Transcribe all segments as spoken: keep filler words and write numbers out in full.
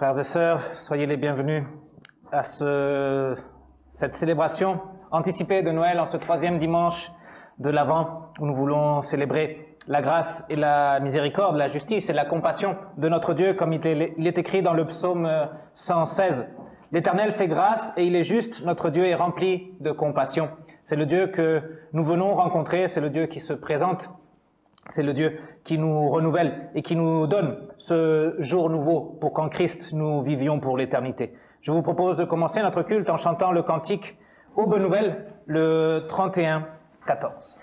Frères et sœurs, soyez les bienvenus à ce, cette célébration anticipée de Noël en ce troisième dimanche de l'Avent où nous voulons célébrer la grâce et la miséricorde, la justice et la compassion de notre Dieu comme il est, il est écrit dans le psaume cent seize. L'Éternel fait grâce et il est juste, notre Dieu est rempli de compassion. C'est le Dieu que nous venons rencontrer, c'est le Dieu qui se présente. C'est le Dieu qui nous renouvelle et qui nous donne ce jour nouveau pour qu'en Christ nous vivions pour l'éternité. Je vous propose de commencer notre culte en chantant le cantique « Ô bonne nouvelle » le trente et un quatorze.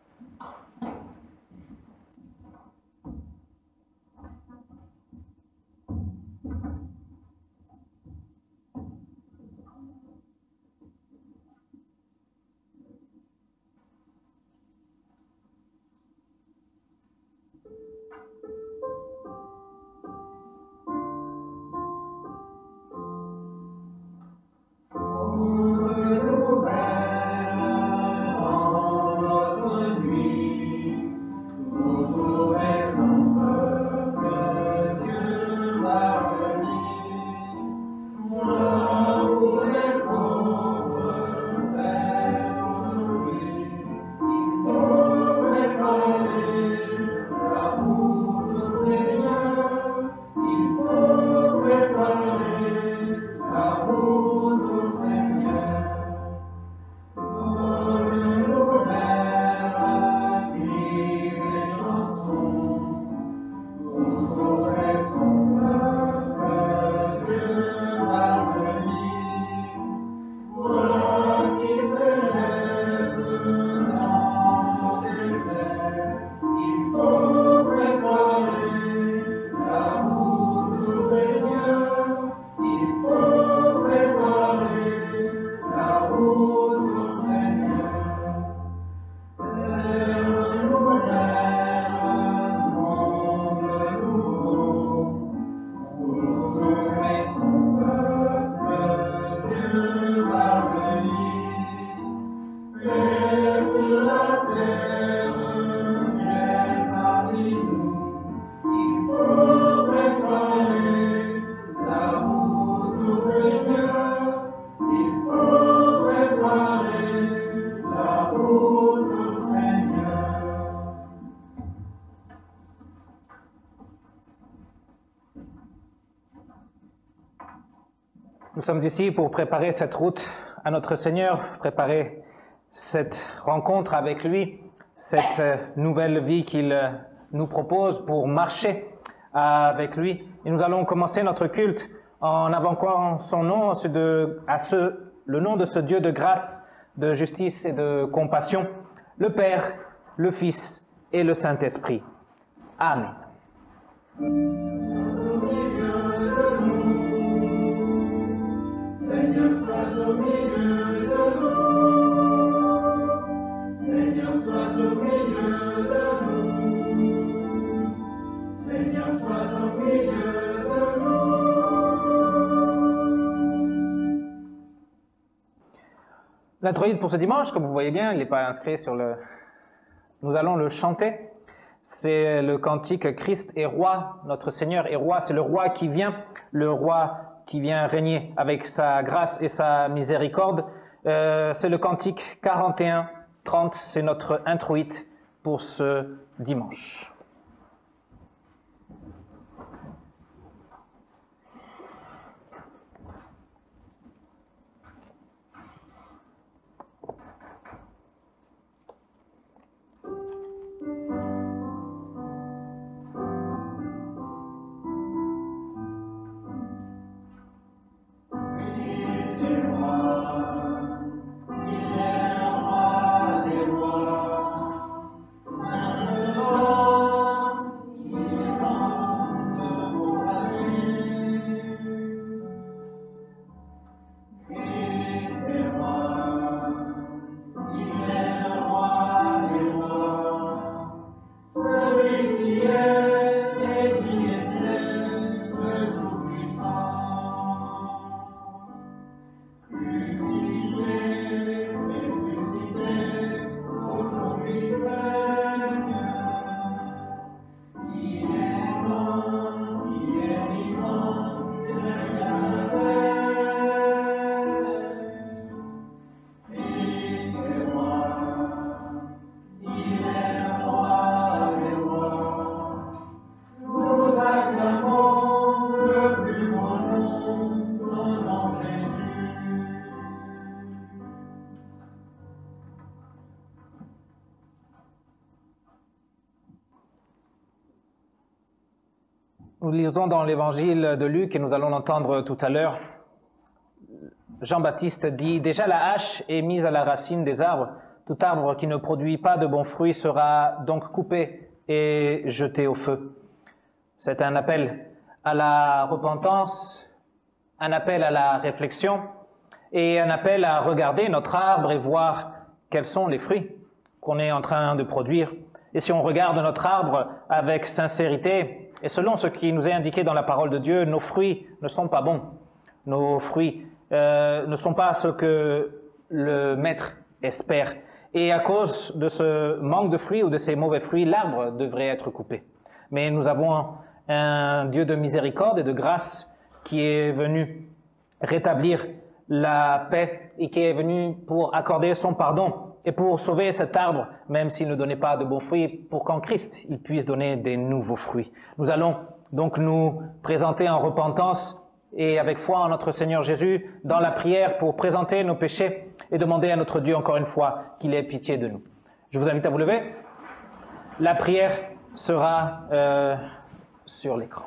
Nous sommes ici pour préparer cette route à notre Seigneur, préparer cette rencontre avec lui, cette nouvelle vie qu'il nous propose pour marcher avec lui. Et nous allons commencer notre culte en invoquant son nom, à ce, le nom de ce Dieu de grâce, de justice et de compassion, le Père, le Fils et le Saint-Esprit. Amen. Seigneur, sois au milieu de nous. Seigneur, sois au milieu de nous. Seigneur, sois au milieu de nous. L'introïde pour ce dimanche, comme vous voyez bien, il n'est pas inscrit sur le... Nous allons le chanter. C'est le cantique « Christ est roi », notre Seigneur est roi. C'est le roi qui vient, le roi qui vient régner avec sa grâce et sa miséricorde. Euh, c'est le cantique quarante et un trente, c'est notre introïde pour ce dimanche. Oh Nous lisons dans l'évangile de Luc, et nous allons l'entendre tout à l'heure, Jean-Baptiste dit « Déjà la hache est mise à la racine des arbres. Tout arbre qui ne produit pas de bons fruits sera donc coupé et jeté au feu. » C'est un appel à la repentance, un appel à la réflexion et un appel à regarder notre arbre et voir quels sont les fruits qu'on est en train de produire. Et si on regarde notre arbre avec sincérité et selon ce qui nous est indiqué dans la parole de Dieu, nos fruits ne sont pas bons. Nos fruits euh, ne sont pas ce que le maître espère. Et à cause de ce manque de fruits ou de ces mauvais fruits, l'arbre devrait être coupé. Mais nous avons un Dieu de miséricorde et de grâce qui est venu rétablir la paix et qui est venu pour accorder son pardon et pour sauver cet arbre, même s'il ne donnait pas de bons fruits, pour qu'en Christ, il puisse donner des nouveaux fruits. Nous allons donc nous présenter en repentance et avec foi en notre Seigneur Jésus dans la prière pour présenter nos péchés et demander à notre Dieu encore une fois qu'il ait pitié de nous. Je vous invite à vous lever. La prière sera euh, sur l'écran.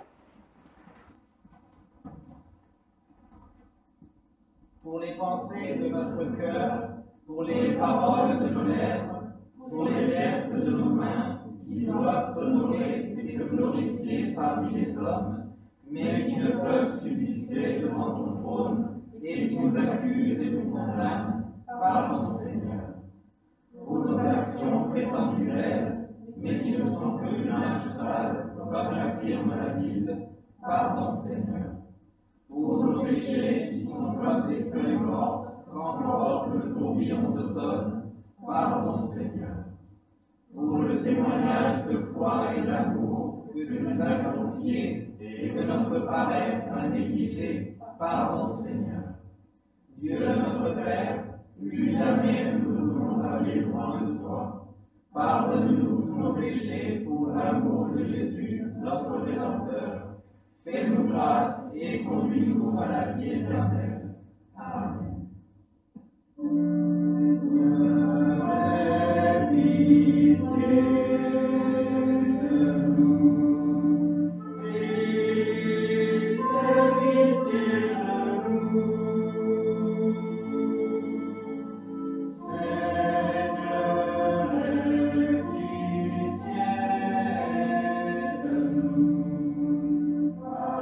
Pour les pensées de notre cœur, pour les paroles de nos lèvres, pour les gestes de nos mains, qui doivent t'honorer et te glorifier parmi les hommes, mais qui ne peuvent subsister devant ton trône et qui nous accusent et nous condamnent, pardon Seigneur. Pour nos actions prétendues belles, mais qui ne sont que du linge sale, comme l'affirme la Bible, pardon Seigneur. Pour nos péchés qui sont comme des feuilles mortes, quand porte le tourbillon d'automne, pardon Seigneur. Pour le témoignage de foi et d'amour que tu nous as confié et que notre paresse a négligé, pardon Seigneur. Dieu notre Père, plus jamais nous ne voulons aller loin de toi. Pardonne-nous tous nos péchés pour l'amour de Jésus, notre Rédempteur. Fais-nous grâce et conduis-nous à la vie éternelle. Amen. Aie pitié de nous. Christ, aie pitié de nous. Seigneur, aie pitié de nous.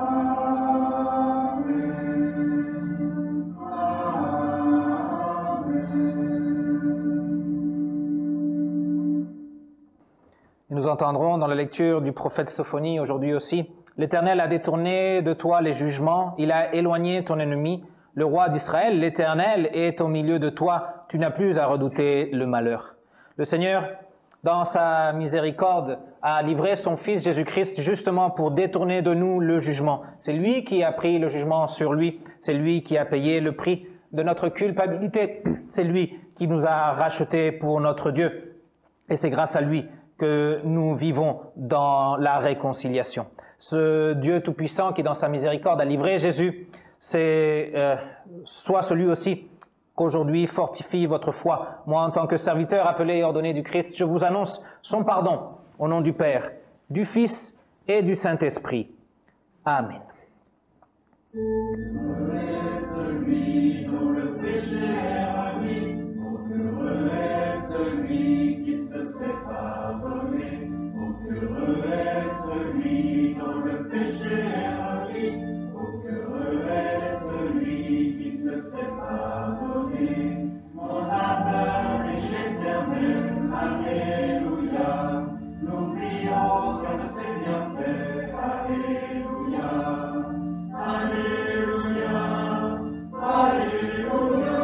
Et nous entendrons dans la lecture du prophète Sophonie aujourd'hui aussi, « L'Éternel a détourné de toi les jugements, il a éloigné ton ennemi. Le roi d'Israël, l'Éternel, est au milieu de toi, tu n'as plus à redouter le malheur. » Le Seigneur, dans sa miséricorde, a livré son Fils Jésus-Christ justement pour détourner de nous le jugement. C'est lui qui a pris le jugement sur lui, c'est lui qui a payé le prix de notre culpabilité, c'est lui qui nous a rachetés pour notre Dieu. Et c'est grâce à lui que nous vivons dans la réconciliation. Ce Dieu Tout-Puissant qui, dans sa miséricorde, a livré Jésus, c'est euh, soit celui aussi qu'aujourd'hui fortifie votre foi. Moi, en tant que serviteur appelé et ordonné du Christ, je vous annonce son pardon au nom du Père, du Fils et du Saint-Esprit. Amen. Heureux est celui dont le péché est remis, heureux est celui qui se fait pardonner, heureux est celui dont le péché est remis, heureux est celui qui se fait pardonner. Mon âme bénit l'Éternel, alléluia, nous prions comme c'est bien fait, alléluia. Alléluia, Alléluia.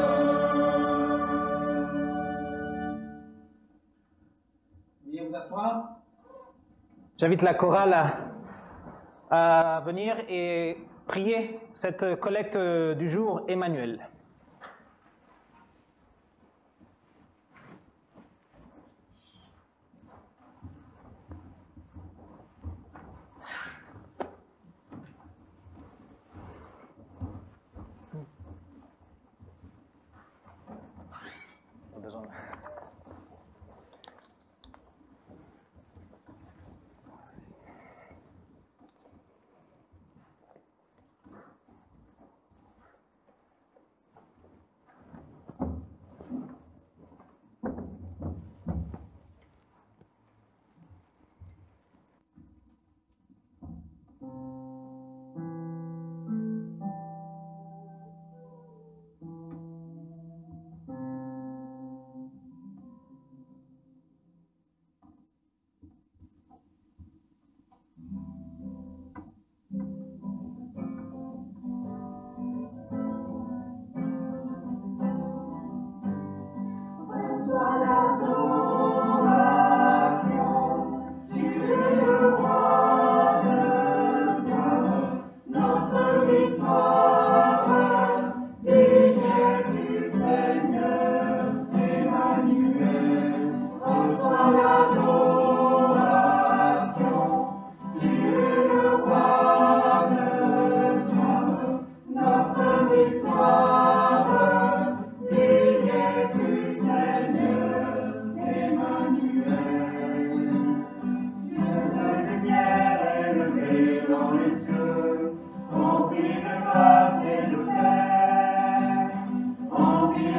Veuillez vous asseoir. J'invite la chorale à, à venir et prier cette collecte du jour Emmanuel. Besoin.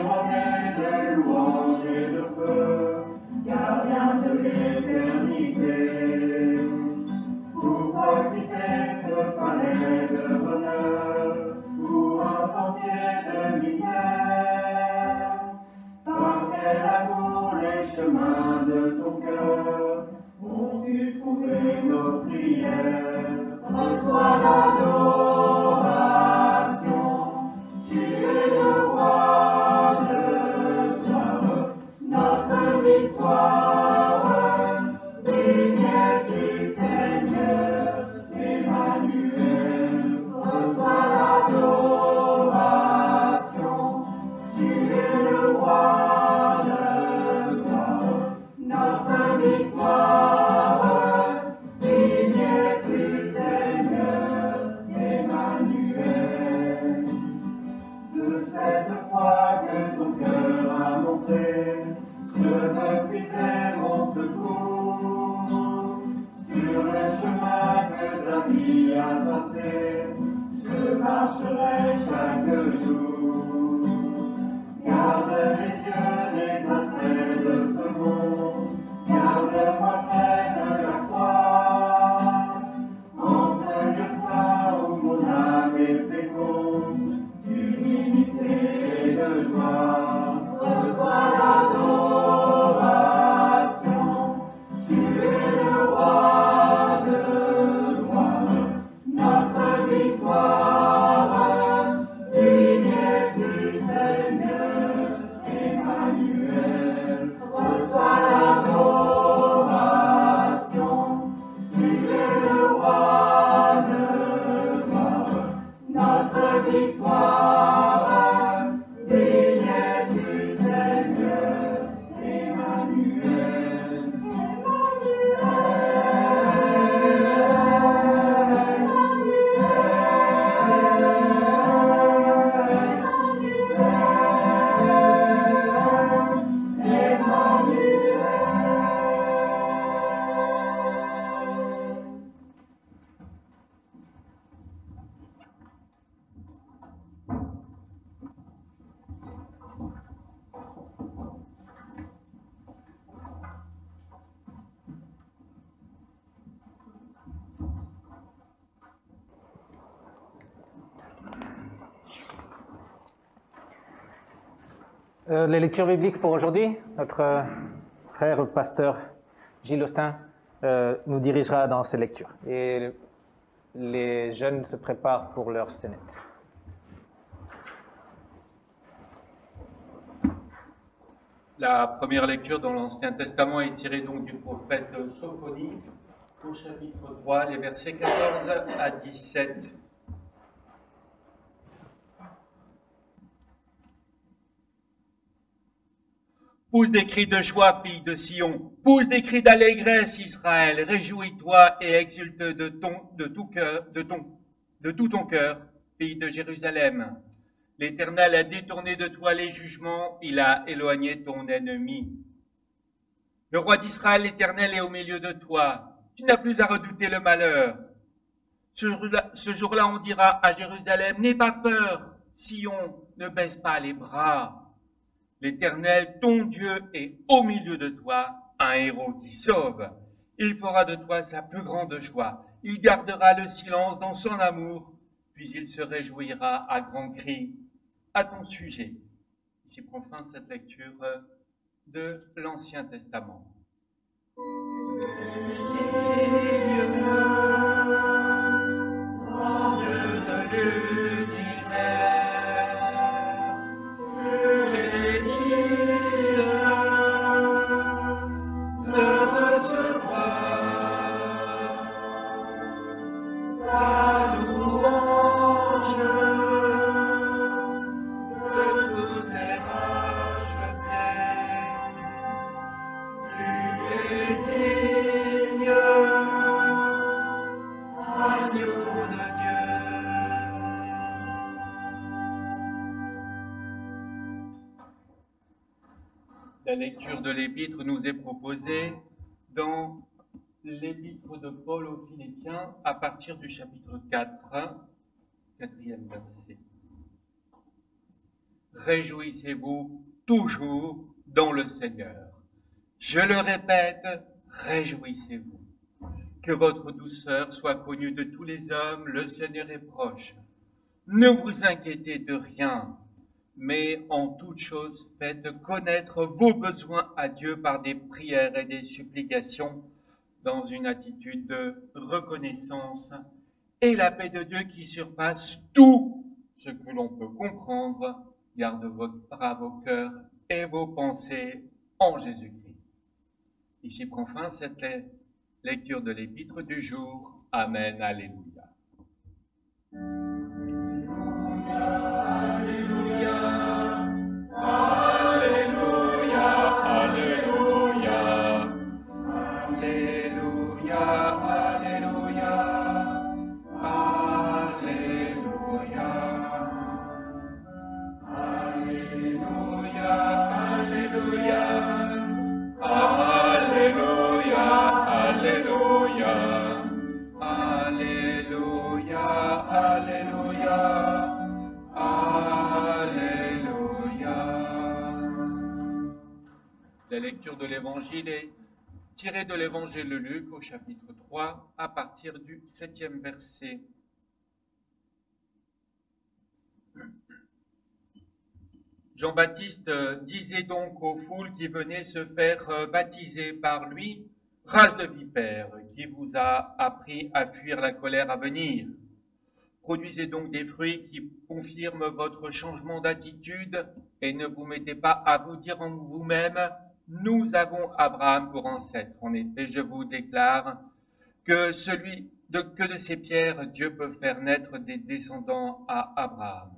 Couronné de louanges et de feu, gardien de l'éternité. Pourquoi quitter ce palais de bonheur pour un sentier de misère? Par quel amour les chemins de ton cœur ont su trouver nos prières? Reçois l'adoration, tu es le roi de gloire, notre victoire, digne es-tu Seigneur, Emmanuel. Reçois l'adoration, tu es le roi de gloire, notre victoire, digne es-tu Seigneur, Emmanuel. De cette foi que ton cœur a montré, je veux puiser mon secours. Sur le chemin que ta vie a tracé, je marcherai chaque jour. Garde les yeux des attraits de ce monde, garde-moi près de la croix. En ce lieu saint où mon âme est féconde, d'humilité et de joie. Reçois l'adoration, tu es le roi de gloire, notre victoire, digne es-tu Seigneur, Emmanuel. Reçois l'adoration, tu es le roi de gloire, notre victoire, digne es-tu Seigneur, Emmanuel. Euh, les lectures bibliques pour aujourd'hui, notre euh, frère le pasteur Gilles Austin euh, nous dirigera dans ces lectures. Et les jeunes se préparent pour leur scénette. La première lecture dans l'Ancien Testament est tirée donc du prophète Sophonie, au chapitre trois, les versets quatorze à dix-sept. Pousse des cris de joie, fille de Sion, pousse des cris d'allégresse, Israël, réjouis-toi et exulte de, ton, de, tout cœur, de, ton, de tout ton cœur, fille de Jérusalem. L'Éternel a détourné de toi les jugements, il a éloigné ton ennemi. Le roi d'Israël, l'Éternel, est au milieu de toi, tu n'as plus à redouter le malheur. Ce jour-là, ce jour-là, on dira à Jérusalem, n'aie pas peur, Sion, ne baisse pas les bras. L'Éternel, ton Dieu, est au milieu de toi, un héros qui sauve. Il fera de toi sa plus grande joie. Il gardera le silence dans son amour, puis il se réjouira à grands cris à ton sujet. Ici prend fin cette lecture de l'Ancien Testament. La lecture de l'épître nous est proposée dans l'épître de Paul aux Philippiens à partir du chapitre quatre, quatrième verset. réjouissez-vous toujours dans le Seigneur. Je le répète, réjouissez-vous. Que votre douceur soit connue de tous les hommes, le Seigneur est proche. Ne vous inquiétez de rien, mais en toute chose faites connaître vos besoins à Dieu par des prières et des supplications, dans une attitude de reconnaissance, et la paix de Dieu qui surpasse tout ce que l'on peut comprendre, garde votre, vos cœurs et vos pensées en Jésus-Christ. Ici prend fin cette lecture de l'épître du jour. Amen. Alléluia. La lecture de l'Évangile est tirée de l'Évangile de Luc au chapitre trois à partir du septième verset. Jean-Baptiste disait donc aux foules qui venaient se faire baptiser par lui, « Race de vipères, qui vous a appris à fuir la colère à venir. Produisez donc des fruits qui confirment votre changement d'attitude et ne vous mettez pas à vous dire en vous-même, nous avons Abraham pour ancêtre. En effet, je vous déclare que, celui de, que de ces pierres, Dieu peut faire naître des descendants à Abraham.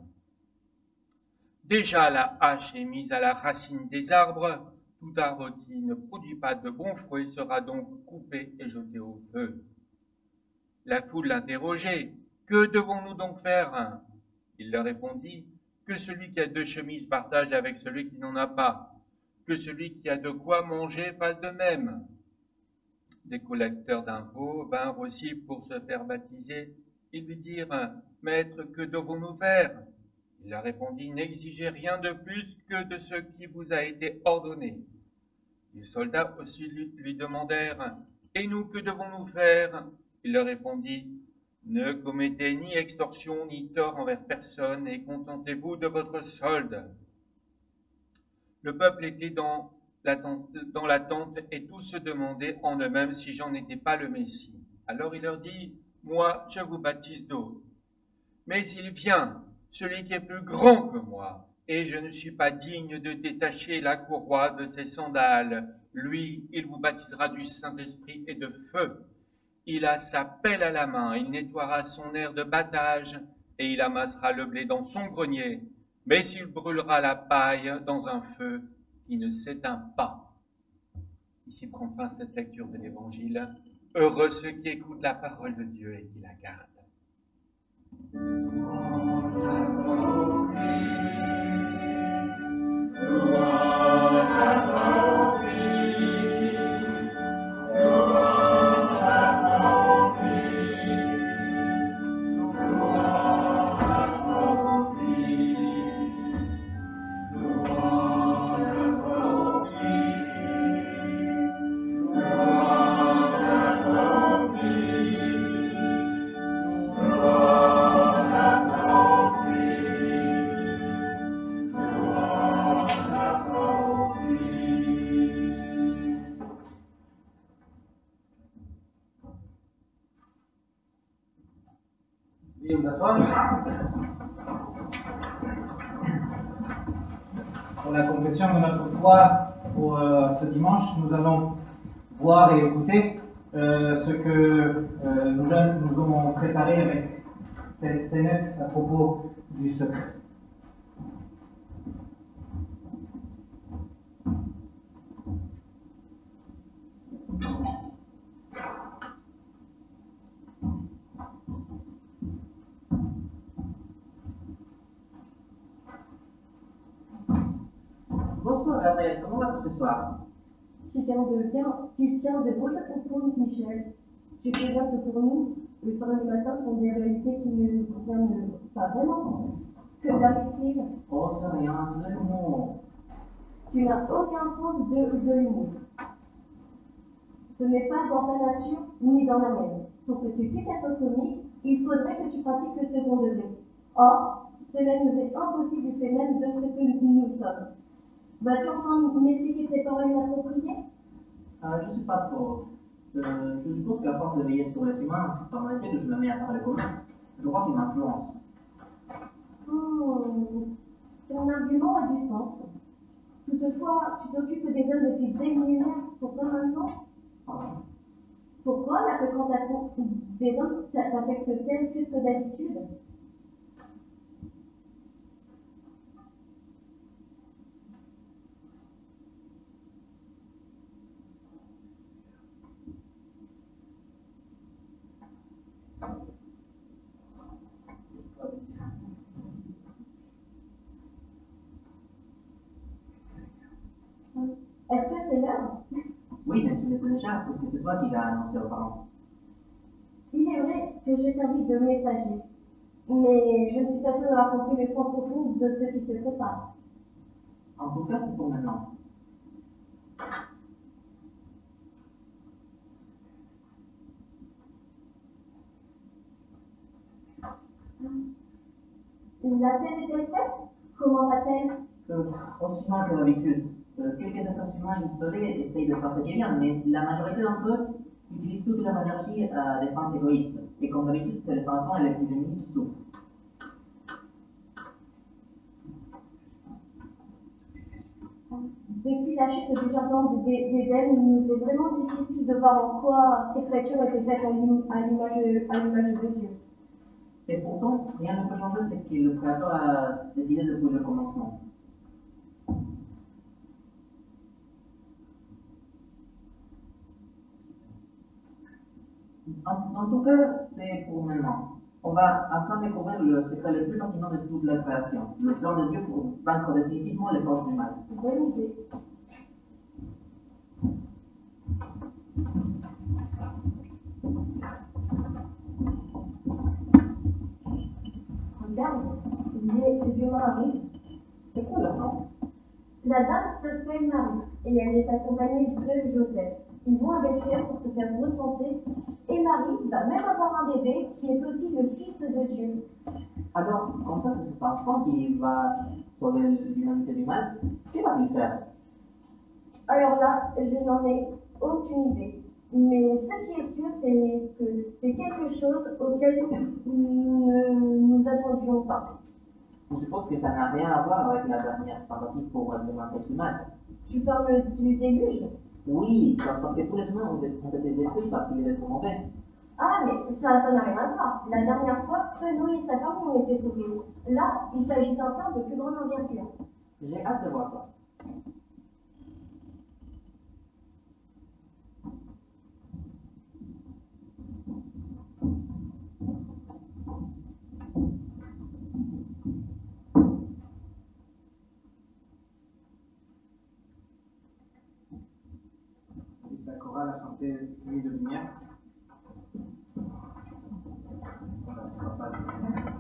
Déjà la hache est mise à la racine des arbres. Tout arbre qui ne produit pas de bons fruits sera donc coupé et jeté au feu. » La foule l'interrogeait. « Que devons-nous donc faire ?» Il leur répondit, « Que celui qui a deux chemises partage avec celui qui n'en a pas. Que celui qui a de quoi manger fasse de même. » Des collecteurs d'impôts vinrent aussi pour se faire baptiser. Ils lui dirent, « Maître, que devons-nous faire ?» Il leur répondit, « N'exigez rien de plus que de ce qui vous a été ordonné. » Les soldats aussi lui, lui demandèrent, « Et nous, que devons-nous faire ?» Il leur répondit, « Ne commettez ni extorsion ni tort envers personne et contentez-vous de votre solde. » Le peuple était dans l'attente, dans l'attente et tous se demandaient en eux-mêmes si Jean n'était pas le Messie. Alors il leur dit, « Moi, je vous baptise d'eau. Mais il vient, celui qui est plus grand que moi, et je ne suis pas digne de détacher la courroie de ses sandales. Lui, il vous baptisera du Saint-Esprit et de feu. Il a sa pelle à la main, il nettoiera son aire de battage, et il amassera le blé dans son grenier, mais il brûlera la paille dans un feu qui ne s'éteint pas. » Ici prend fin cette lecture de l'Évangile. Heureux ceux qui écoutent la parole de Dieu et qui la gardent. Pour la confession de notre foi pour euh, ce dimanche, nous allons voir et écouter euh, ce que euh, nous jeunes nous avons préparé avec cette scénette à propos du secret. Bonsoir Gabriel, comment vas-tu ce soir? Tu tiens de bien, tu tiens de beaux chapeaux pour nous, Michel. Tu présentes pour nous, le soir et le matin sont des réalités qui ne nous concernent pas vraiment. Que t'arrive-t-il? Oh, c'est rien, c'est de l'humour. Tu n'as aucun sens de, de l'humour. Ce n'est pas dans ta nature ni dans la mienne. Pour que tu puisses être comique, il faudrait que tu pratiques le second degré. Or, cela nous est impossible du fait même de ce que nous sommes. Vas-tu enfin m'expliquer tes paroles inappropriées? Euh, je suis pas trop. Euh, je suppose qu'à force de veiller sur les humains, dans mon essai que je me mets à parler commun, je crois qu'il m'influence. Hmm. Ton argument a du sens. Toutefois, tu t'occupes des hommes depuis des millénaires. Pourquoi maintenant? Pourquoi la fréquentation des hommes t'affecte-t-elle plus que d'habitude? Est-ce que c'est l'heure? Oui, mais tu le sais déjà, parce que c'est toi qui l'as annoncé aux parents. Il est vrai que j'ai servi de messager, mais je ne suis pas sûre d'avoir compris le sens profond de ce qui se prépare. En tout cas, c'est pour maintenant. La-t-elle été faite? Comment va-t-elle? Euh, aussi mal que d'habitude. Euh, quelques êtres humains isolés essayent de faire ce qui est bien, mais la majorité d'entre eux utilisent toute leur énergie à des fins égoïstes. Et comme d'habitude, c'est les enfants et les plus démunis qui souffrent. Depuis la chute du jardin d'Éden, il nous est vraiment difficile de voir en quoi ces créatures étaient faites à l'image de Dieu. Et pourtant, rien ne peut changer ce que le Créateur a décidé depuis le commencement. En, en tout cas, c'est pour maintenant. On va enfin découvrir le secret le plus fascinant de toute la création, le plan de Dieu pour vaincre définitivement les forces du mal. Bonne idée. Regarde, les humains arrivent. C'est quoi leur nom? La dame s'appelle Marie et elle est accompagnée de Joseph. Ils vont à Bethléem pour se faire recenser et Marie va même avoir un bébé qui est aussi le fils de Dieu. Alors, comme ça, c'est cet enfant qui va sauver l'humanité du mal. Que va-t-il faire? Alors là, je n'en ai aucune idée. Mais ce qui est sûr, c'est que c'est quelque chose auquel nous ne nous attendions pas. Je suppose que ça n'a rien à voir avec la dernière tentative pour alimenter du mal. Tu parles du déluge? Oui, parce que tous les humains ont été détruits parce qu'ils étaient trop mauvais. Ah, mais ça ça n'a rien à voir. La dernière fois, seul Noé et sa femme ont été sauvés. Là, il s'agit d'un plan de plus grande envergure. J'ai hâte de voir ça. La chorale a chanté Nuit de lumière. Voilà, on va pas le-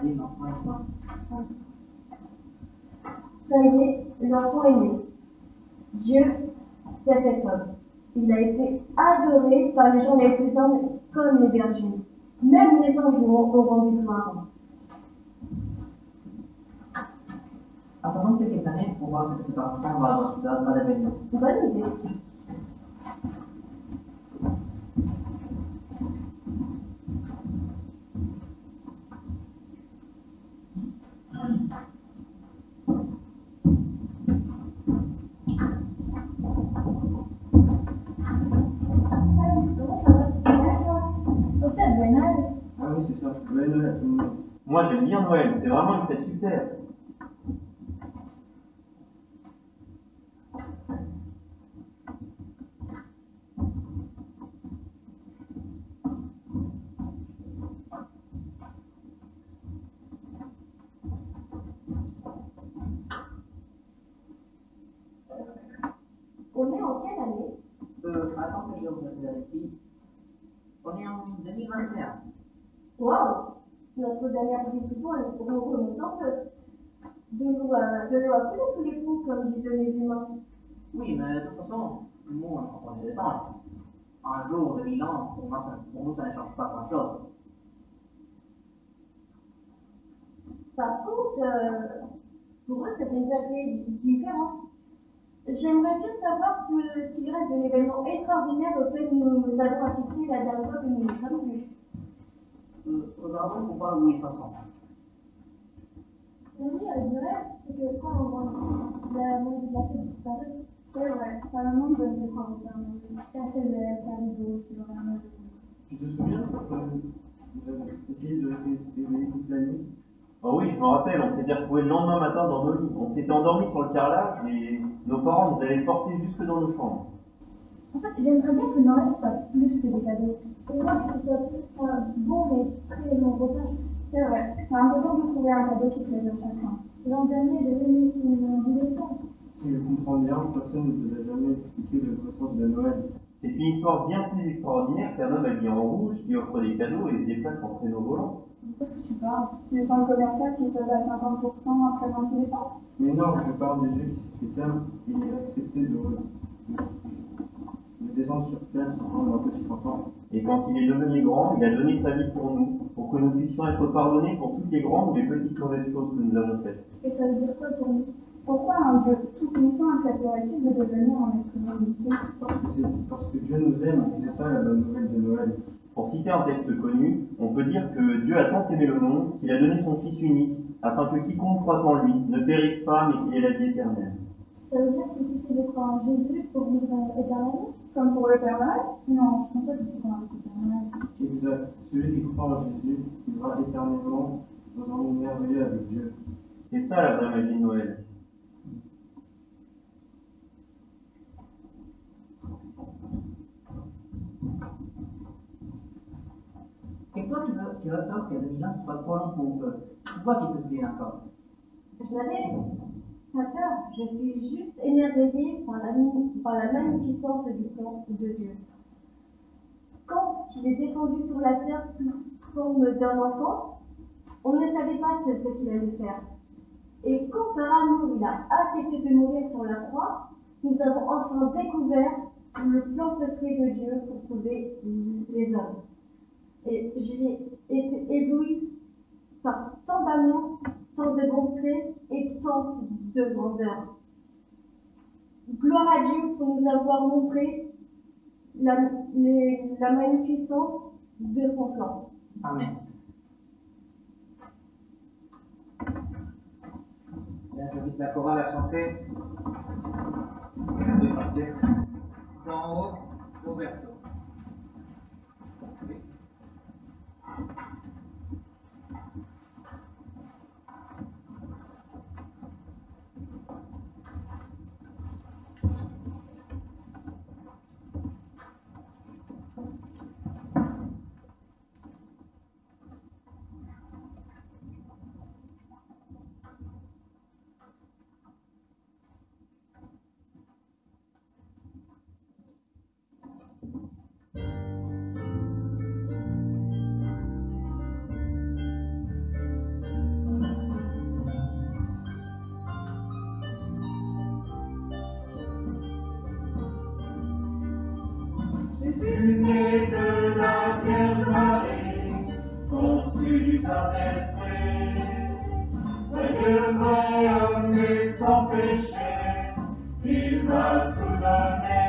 oui, non, oui. Ça y est, l'enfant est né. Dieu s'est fait homme. Il a été adoré par les gens les plus humbles comme les bergers. Même les anges ont rendu gloire. Attendons quelques années pour voir ce que cet enfant va, va, va devenir. Bonne idée. Ah oui, c'est ça. Joyeux Noël à tout le monde. Moi j'aime bien Noël, c'est vraiment une fête super. On est en quelle année? Euh, attends que je vérifie. On est en deux mille vingt et un. Waouh! Notre dernière discussion, elle remonte un peu. De l'eau à, de l'eau à couler sous les ponts, comme disent les humains. Oui, mais de toute façon, nous, on on est des anges. Un jour, de mille ans, pour, moi, ça, pour nous, ça ne change pas grand-chose. Par contre, euh, pour eux, c'est une sacrée différence. J'aimerais bien savoir ce qu'il reste de l'événement extraordinaire auquel nous avons assisté la dernière fois que nous nous sommes vus. Euh, regardons pour voir où ils s'en sont. Oui, je dirais, c'est que quand on grandit, la magie de la fête disparaît. C'est vrai, ça me manque de me prendre au Père Noël. Casser le Père Noël, le Père Noël. Tu te souviens quand vous avez essayé de rester éveillé toute la nuit? Oh oui, je me rappelle, on s'était retrouvés le lendemain matin dans nos lits. On s'était endormis sur le carrelage et nos parents nous avaient portés jusque dans nos chambres. En fait, j'aimerais bien que Noël soit plus que des cadeaux. Et moi, que ce soit plus un bon et très long repas. C'est vrai, c'est important de trouver un cadeau qui plaise à chacun. L'an dernier, j'ai eu une dilettante. Si je comprends bien, personne ne vous a jamais expliqué le vrai sens de Noël. C'est une histoire bien plus extraordinaire qu'un homme habillé en rouge qui offre des cadeaux et se déplace en traîneau volant. De quoi tu parles? Le centre commercial qui se bat à cinquante pour cent après le vingt-six décembre? Mais non, je parle de Dieu qui s'est fait homme et il a accepté de, de descendre sur terre sous forme d'un petit enfant. Et quand il est devenu grand, il a donné sa vie pour nous, pour que nous puissions être pardonnés pour toutes les grandes ou les petites mauvaises choses que nous avons faites. Et ça veut dire quoi pour nous? Pourquoi un Dieu tout-puissant accepterait-il de devenir un être humain? Parce que c'est parce que Dieu nous aime et c'est ça la bonne nouvelle de Noël. Pour citer un texte connu, on peut dire que Dieu a tant aimé le monde qu'il a donné son Fils unique, afin que quiconque croit en lui ne périsse pas, mais qu'il ait la vie éternelle. Ça veut dire qu'il suffit de croire en Jésus pour vivre éternellement? Comme pour le Père Noël? Non, je pense pas que c'est comme avec le Père Noël. Exact. Celui qui croit en Jésus vivra éternellement dans un monde merveilleux avec Dieu. C'est ça la vraie magie de Noël. Et toi, tu veux, tu as peur que deux mille ans soit trop long pour eux. Tu vois qu'ils se souviennent encore. Je n'avais pas peur, je suis juste émerveillée par la, par la magnificence du plan de Dieu. Quand il est descendu sur la terre sous forme d'un enfant, on ne savait pas ce, ce qu'il allait faire. Et quand par amour il a accepté de mourir sur la croix, nous avons enfin découvert le plan secret de Dieu pour sauver les hommes. Et j'ai été éblouie par tant d'amour, tant de bonté et tant de grandeur. Gloire à Dieu pour nous avoir montré la, les, la magnificence de son plan. Amen. J'invite la chorale à chanter. On peut partir d'en haut au berceau. Oui. m'as tout donné.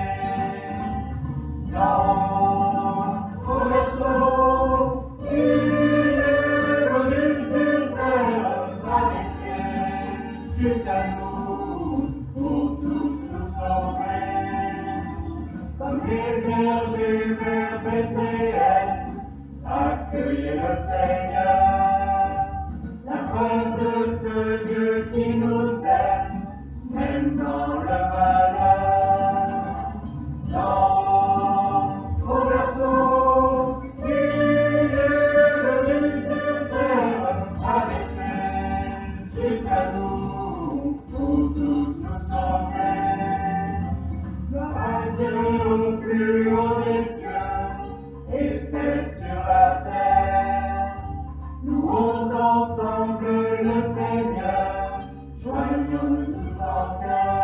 Là-haut, au berceau, tu es venu sur terre, abaissé jusqu'à nous, pour tous nous sauver. Comme les bergers vers Bethléem, accueillez le Seigneur, la preuve de ce Dieu qui nous aime, même dans le malheur. Là-haut, au berceau, il est venu sur terre, abaissé jusqu'à nous, pour tous nous sauver. Gloire à Dieu au plus haut des cieux, et paix sur la terre. Louons ensemble le Seigneur, joignons-nous tous en cœur.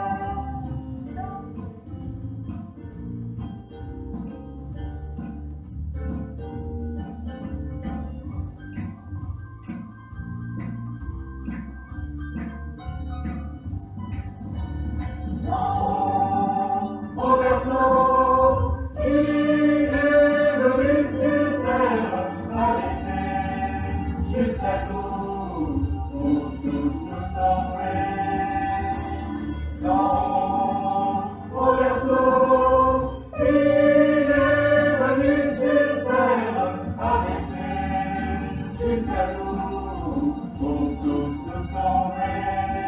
Là-haut, au berceau, il est venu sur terre, abaissé jusqu'à nous, pour tous nous sauver. Là-haut, au berceau, il est venu sur terre, abaissé jusqu'à nous, pour tous nous sauver.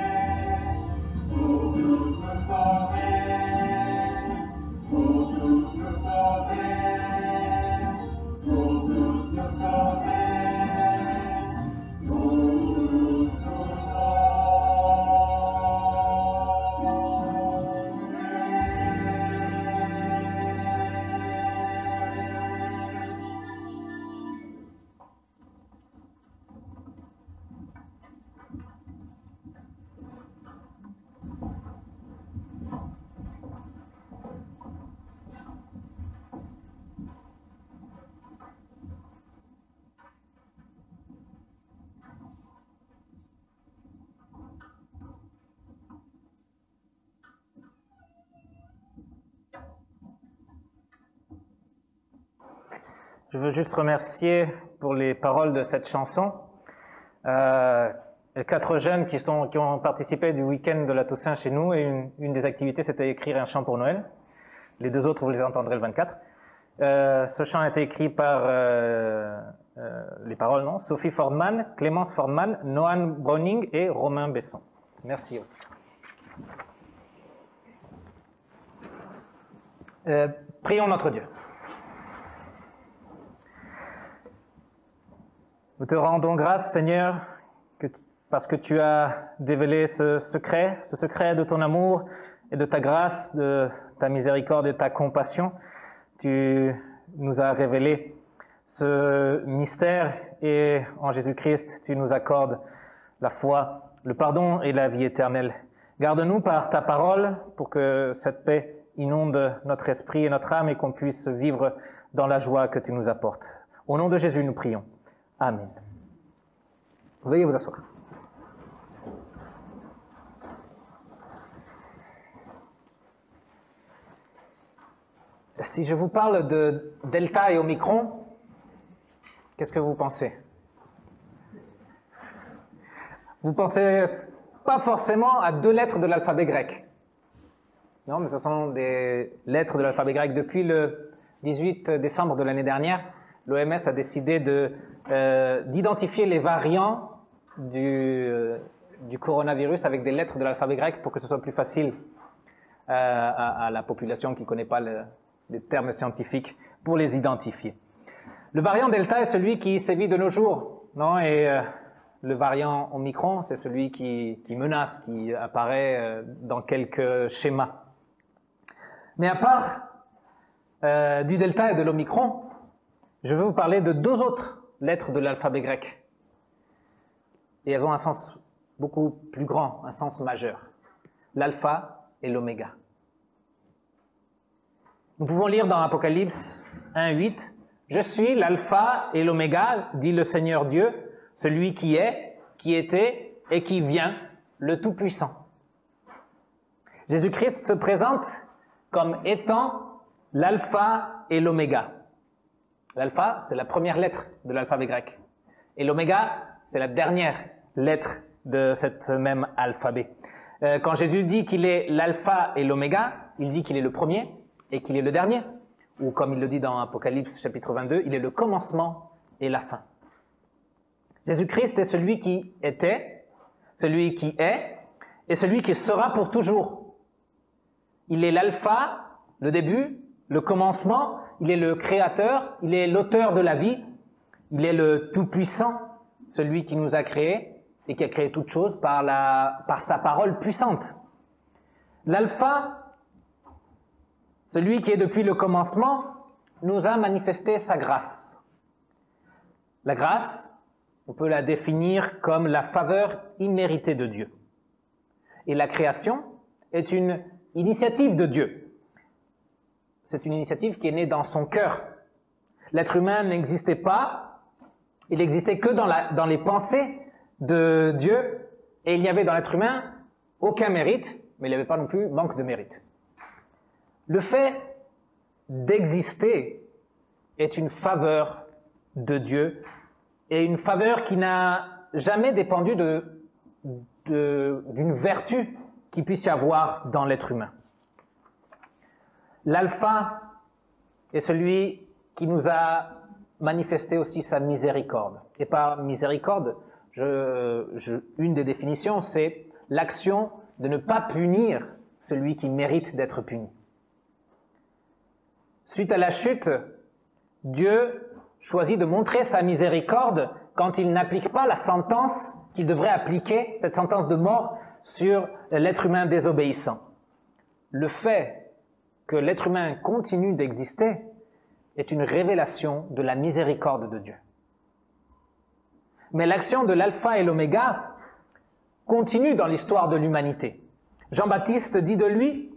Pour tous nous sauver, pour tous nous sauver, pour tous nous sauver, pour tous nous sauver. Je veux juste remercier pour les paroles de cette chanson euh, les quatre jeunes qui, sont, qui ont participé du week-end de la Toussaint chez nous, et une, une des activités c'était écrire un chant pour Noël. Les deux autres, vous les entendrez le vingt-quatre. Euh, ce chant a été écrit par euh, euh, les paroles, non, Sophie Fordman, Clémence Fordman, Noan Browning et Romain Besson. Merci. Euh, prions notre Dieu. Nous te rendons grâce, Seigneur, que, parce que tu as dévoilé ce secret, ce secret de ton amour et de ta grâce, de ta miséricorde et de ta compassion. Tu nous as révélé ce mystère, et en Jésus-Christ, tu nous accordes la foi, le pardon et la vie éternelle. Garde-nous par ta parole pour que cette paix inonde notre esprit et notre âme, et qu'on puisse vivre dans la joie que tu nous apportes. Au nom de Jésus, nous prions. Amen. Veuillez vous asseoir. Si je vous parle de Delta et Omicron, qu'est-ce que vous pensez? Vous pensez pas forcément à deux lettres de l'alphabet grec. Non, mais ce sont des lettres de l'alphabet grec. Depuis le dix-huit décembre de l'année dernière, l'O M S a décidé de, euh, d'identifier les variants du, euh, du coronavirus avec des lettres de l'alphabet grec pour que ce soit plus facile euh, à, à la population qui ne connaît pas le, les termes scientifiques pour les identifier. Le variant Delta est celui qui sévit de nos jours, non? Et euh, le variant Omicron, c'est celui qui, qui menace, qui apparaît euh, dans quelques schémas. Mais à part euh, du Delta et de l'Omicron, je veux vous parler de deux autres lettres de l'alphabet grec. Et elles ont un sens beaucoup plus grand, un sens majeur. L'alpha et l'oméga. Nous pouvons lire dans Apocalypse un huit, « Je suis l'alpha et l'oméga, dit le Seigneur Dieu, celui qui est, qui était et qui vient, le Tout-Puissant. » Jésus-Christ se présente comme étant l'alpha et l'oméga. L'alpha, c'est la première lettre de l'alphabet grec. Et l'oméga, c'est la dernière lettre de cette même alphabet. Euh, quand Jésus dit qu'il est l'alpha et l'oméga, il dit qu'il est le premier et qu'il est le dernier. Ou comme il le dit dans Apocalypse chapitre vingt-deux, il est le commencement et la fin. Jésus-Christ est celui qui était, celui qui est, et celui qui sera pour toujours. Il est l'alpha, le début, le commencement, il est le créateur, il est l'auteur de la vie, il est le tout-puissant, celui qui nous a créés et qui a créé toutes choses par, la, par sa parole puissante. L'alpha, celui qui est depuis le commencement, nous a manifesté sa grâce. La grâce, on peut la définir comme la faveur imméritée de Dieu. Et la création est une initiative de Dieu. C'est une initiative qui est née dans son cœur. L'être humain n'existait pas, il n'existait que dans, la, dans les pensées de Dieu, et il n'y avait dans l'être humain aucun mérite, mais il n'y avait pas non plus manque de mérite. Le fait d'exister est une faveur de Dieu, et une faveur qui n'a jamais dépendu de, de, d'une vertu qu'il puisse y avoir dans l'être humain. L'alpha est celui qui nous a manifesté aussi sa miséricorde. Et par miséricorde, je, je, une des définitions, c'est l'action de ne pas punir celui qui mérite d'être puni. Suite à la chute, Dieu choisit de montrer sa miséricorde quand il n'applique pas la sentence qu'il devrait appliquer, cette sentence de mort, sur l'être humain désobéissant. Le fait que l'être humain continue d'exister est une révélation de la miséricorde de Dieu. Mais l'action de l'alpha et l'oméga continue dans l'histoire de l'humanité. Jean-Baptiste dit de lui,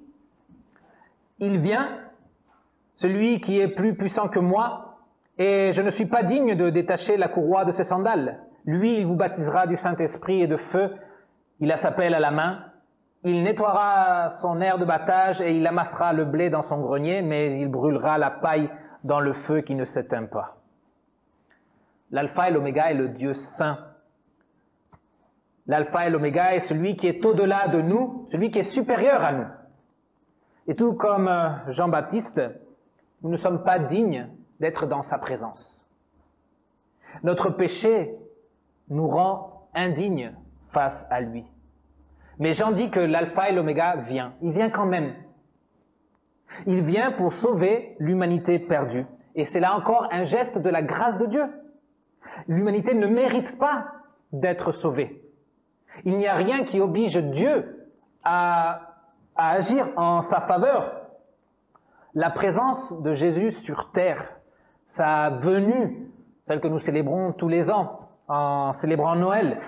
« Il vient, celui qui est plus puissant que moi, et je ne suis pas digne de détacher la courroie de ses sandales. Lui, il vous baptisera du Saint-Esprit et de feu. Il a sa pelle à la main. Il nettoiera son aire de battage et il amassera le blé dans son grenier, mais il brûlera la paille dans le feu qui ne s'éteint pas. » L'alpha et l'oméga est le Dieu saint. L'alpha et l'oméga est celui qui est au-delà de nous, celui qui est supérieur à nous. Et tout comme Jean-Baptiste, nous ne sommes pas dignes d'être dans sa présence. Notre péché nous rend indignes face à lui. Mais Jean dit que l'alpha et l'oméga vient. Il vient quand même. Il vient pour sauver l'humanité perdue. Et c'est là encore un geste de la grâce de Dieu. L'humanité ne mérite pas d'être sauvée. Il n'y a rien qui oblige Dieu à, à agir en sa faveur. La présence de Jésus sur terre, sa venue, celle que nous célébrons tous les ans en célébrant Noël,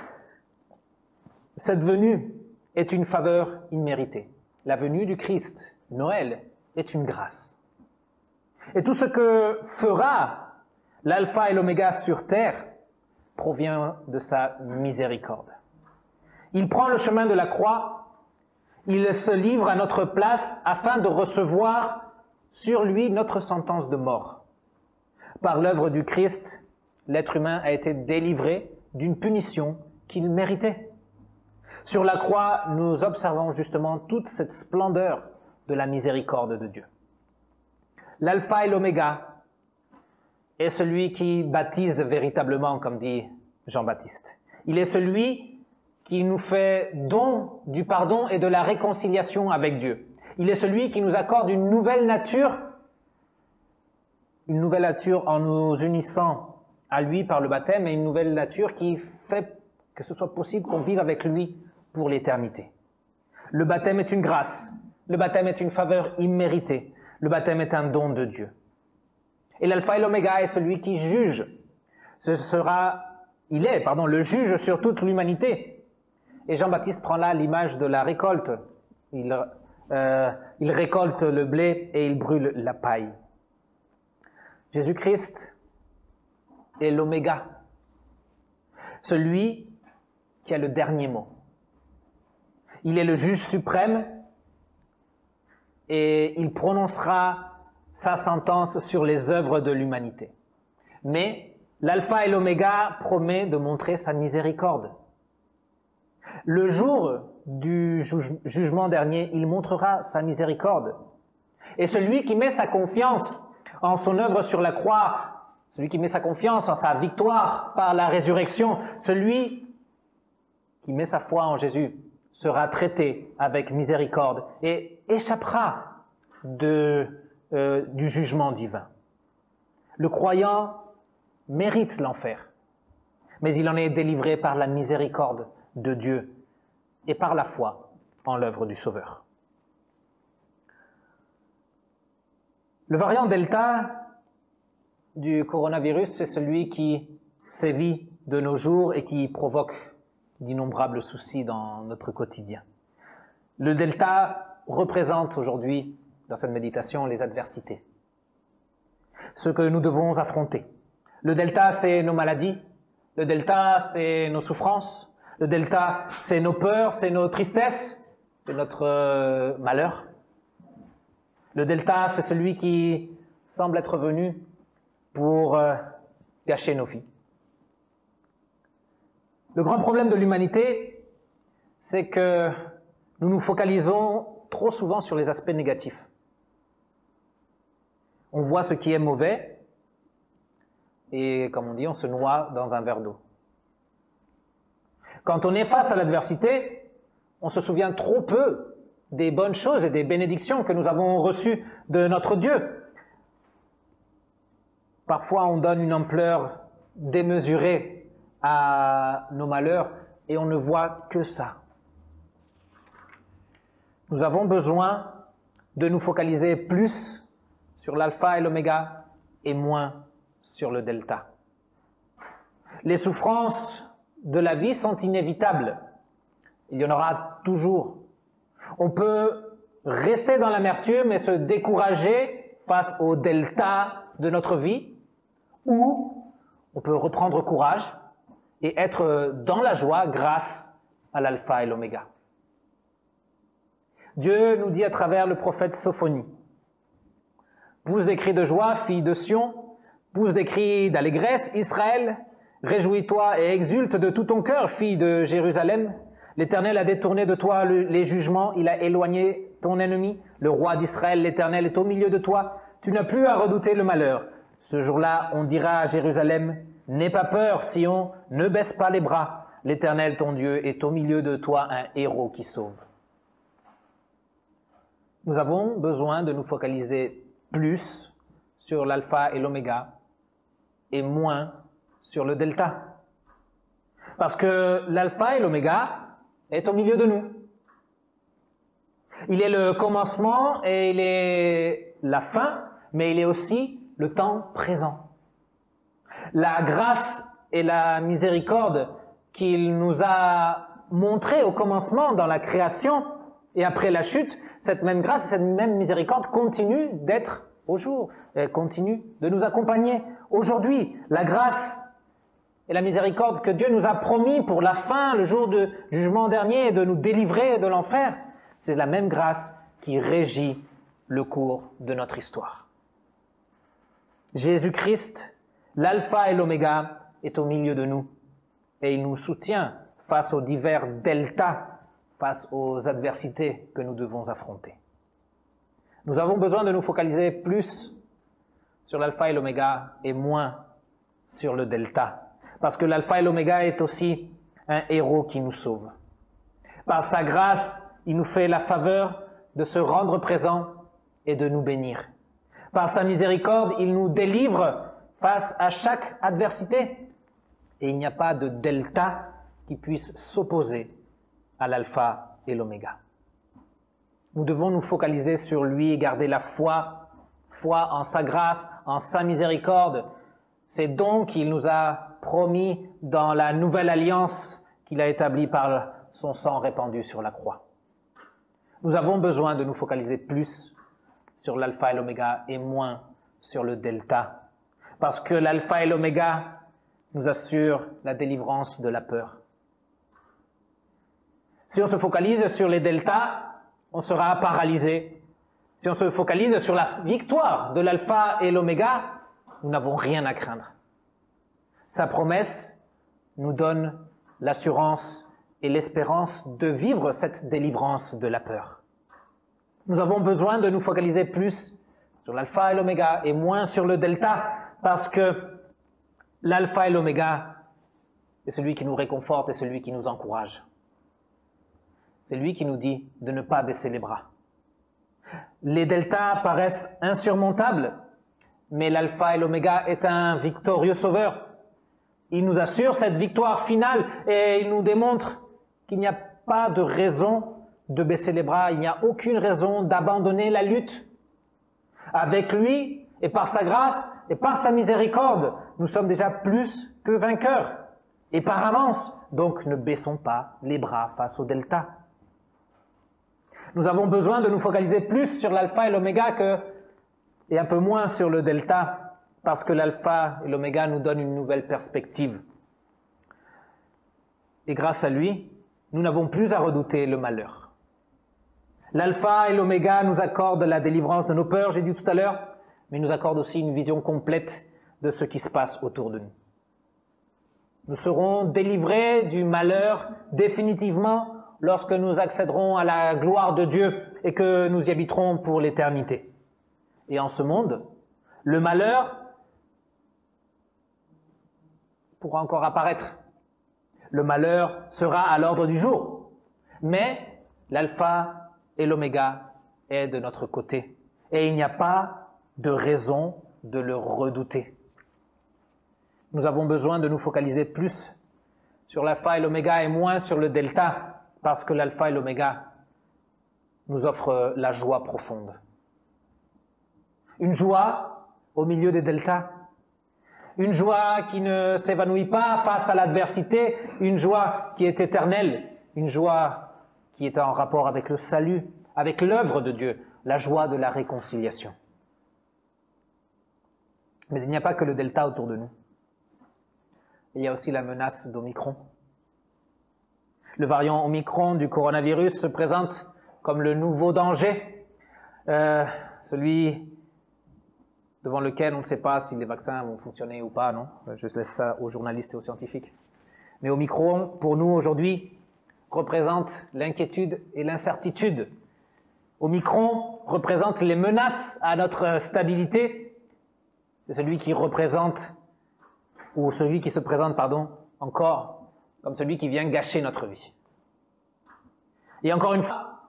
cette venue est une faveur imméritée. La venue du Christ, Noël, est une grâce. Et tout ce que fera l'alpha et l'oméga sur terre provient de sa miséricorde. Il prend le chemin de la croix, il se livre à notre place afin de recevoir sur lui notre sentence de mort. Par l'œuvre du Christ, l'être humain a été délivré d'une punition qu'il méritait. Sur la croix, nous observons justement toute cette splendeur de la miséricorde de Dieu. L'alpha et l'oméga est celui qui baptise véritablement, comme dit Jean-Baptiste. Il est celui qui nous fait don du pardon et de la réconciliation avec Dieu. Il est celui qui nous accorde une nouvelle nature, une nouvelle nature en nous unissant à lui par le baptême, et une nouvelle nature qui fait que ce soit possible qu'on vive avec lui pour l'éternité. Le baptême est une grâce, le baptême est une faveur imméritée, le baptême est un don de Dieu. Et l'alpha et l'oméga est celui qui juge. Ce sera, il est, pardon, le juge sur toute l'humanité. Et Jean-Baptiste prend là l'image de la récolte. Il, euh, il récolte le blé et il brûle la paille. Jésus-Christ est l'oméga, celui qui a le dernier mot. Il est le juge suprême et il prononcera sa sentence sur les œuvres de l'humanité. Mais l'alpha et l'oméga promet de montrer sa miséricorde. Le jour du juge- jugement dernier, il montrera sa miséricorde. Et celui qui met sa confiance en son œuvre sur la croix, celui qui met sa confiance en sa victoire par la résurrection, celui qui met sa foi en Jésus sera traité avec miséricorde et échappera de, euh, du jugement divin. Le croyant mérite l'enfer, mais il en est délivré par la miséricorde de Dieu et par la foi en l'œuvre du Sauveur. Le variant Delta du coronavirus, c'est celui qui sévit de nos jours et qui provoque d'innombrables soucis dans notre quotidien. Le Delta représente aujourd'hui, dans cette méditation, les adversités, ce que nous devons affronter. Le Delta, c'est nos maladies. Le Delta, c'est nos souffrances. Le Delta, c'est nos peurs, c'est nos tristesses, c'est notre euh, malheur. Le Delta, c'est celui qui semble être venu pour euh, gâcher nos vies. Le grand problème de l'humanité, c'est que nous nous focalisons trop souvent sur les aspects négatifs. On voit ce qui est mauvais et, comme on dit, on se noie dans un verre d'eau. Quand on est face à l'adversité, on se souvient trop peu des bonnes choses et des bénédictions que nous avons reçues de notre Dieu. Parfois, on donne une ampleur démesurée à nos malheurs et on ne voit que ça. Nous avons besoin de nous focaliser plus sur l'alpha et l'oméga et moins sur le delta. Les souffrances de la vie sont inévitables. Il y en aura toujours. On peut rester dans l'amertume et se décourager face au delta de notre vie, ou on peut reprendre courage et être dans la joie grâce à l'alpha et l'oméga. Dieu nous dit à travers le prophète Sophonie: pousse des cris de joie, fille de Sion, pousse des cris d'allégresse, Israël, réjouis-toi et exulte de tout ton cœur, fille de Jérusalem. L'Éternel a détourné de toi le, les jugements, il a éloigné ton ennemi. Le roi d'Israël, l'Éternel, est au milieu de toi. Tu n'as plus à redouter le malheur. Ce jour-là, on dira à Jérusalem: n'aie pas peur, Sion, ne baisse pas les bras. L'Éternel, ton Dieu, est au milieu de toi, un héros qui sauve. Nous avons besoin de nous focaliser plus sur l'alpha et l'oméga et moins sur le delta. Parce que l'alpha et l'oméga est au milieu de nous. Il est le commencement et il est la fin, mais il est aussi le temps présent. La grâce et la miséricorde qu'il nous a montrées au commencement dans la création et après la chute, cette même grâce et cette même miséricorde continue d'être au jour, elle continue de nous accompagner aujourd'hui. La grâce et la miséricorde que Dieu nous a promis pour la fin, le jour du jugement dernier, de nous délivrer de l'enfer, c'est la même grâce qui régit le cours de notre histoire. Jésus-Christ, l'alpha et l'oméga, est au milieu de nous et il nous soutient face aux divers deltas, face aux adversités que nous devons affronter. Nous avons besoin de nous focaliser plus sur l'alpha et l'oméga et moins sur le delta. Parce que l'alpha et l'oméga est aussi un héros qui nous sauve. Par sa grâce, il nous fait la faveur de se rendre présent et de nous bénir. Par sa miséricorde, il nous délivre face à chaque adversité. Et il n'y a pas de delta qui puisse s'opposer à l'alpha et l'oméga. Nous devons nous focaliser sur lui et garder la foi, foi en sa grâce, en sa miséricorde. C'est donc qu'il nous a promis dans la nouvelle alliance qu'il a établie par son sang répandu sur la croix. Nous avons besoin de nous focaliser plus sur l'alpha et l'oméga et moins sur le delta. Parce que l'alpha et l'oméga nous assurent la délivrance de la peur. Si on se focalise sur les deltas, on sera paralysé si on se focalise sur la victoire de l'alpha et l'oméga, nous n'avons rien à craindre. Sa promesse nous donne l'assurance et l'espérance de vivre cette délivrance de la peur. Nous avons besoin de nous focaliser plus sur l'alpha et l'oméga et moins sur le delta, parce que l'alpha et l'oméga, c'est celui qui nous réconforte et celui qui nous encourage. C'est lui qui nous dit de ne pas baisser les bras. Les deltas paraissent insurmontables, mais l'alpha et l'oméga est un victorieux sauveur. Il nous assure cette victoire finale et il nous démontre qu'il n'y a pas de raison de baisser les bras, il n'y a aucune raison d'abandonner la lutte. Avec lui, et par sa grâce, et par sa miséricorde, nous sommes déjà plus que vainqueurs. Et par avance, donc ne baissons pas les bras face au delta. Nous avons besoin de nous focaliser plus sur l'alpha et l'oméga que, et un peu moins sur le delta, parce que l'alpha et l'oméga nous donnent une nouvelle perspective. Et grâce à lui, nous n'avons plus à redouter le malheur. L'alpha et l'oméga nous accordent la délivrance de nos peurs, j'ai dit tout à l'heure, mais nous accordent aussi une vision complète de ce qui se passe autour de nous. Nous serons délivrés du malheur définitivement lorsque nous accéderons à la gloire de Dieu et que nous y habiterons pour l'éternité. Et en ce monde, le malheur pourra encore apparaître. Le malheur sera à l'ordre du jour. Mais l'alpha et l'oméga est de notre côté. Et il n'y a pas de raison de le redouter. Nous avons besoin de nous focaliser plus sur l'alpha et l'oméga et moins sur le delta, parce que l'alpha et l'oméga nous offrent la joie profonde. Une joie au milieu des deltas. Une joie qui ne s'évanouit pas face à l'adversité, une joie qui est éternelle, une joie qui est en rapport avec le salut, avec l'œuvre de Dieu, la joie de la réconciliation. Mais il n'y a pas que le delta autour de nous. Il y a aussi la menace d'Omicron. Le variant Omicron du coronavirus se présente comme le nouveau danger, euh, celui devant lequel on ne sait pas si les vaccins vont fonctionner ou pas, non? Je laisse ça aux journalistes et aux scientifiques. Mais Omicron, pour nous aujourd'hui, représente l'inquiétude et l'incertitude. Omicron représente les menaces à notre stabilité. C'est celui qui représente, ou celui qui se présente, pardon, encore comme celui qui vient gâcher notre vie. Et encore une fois,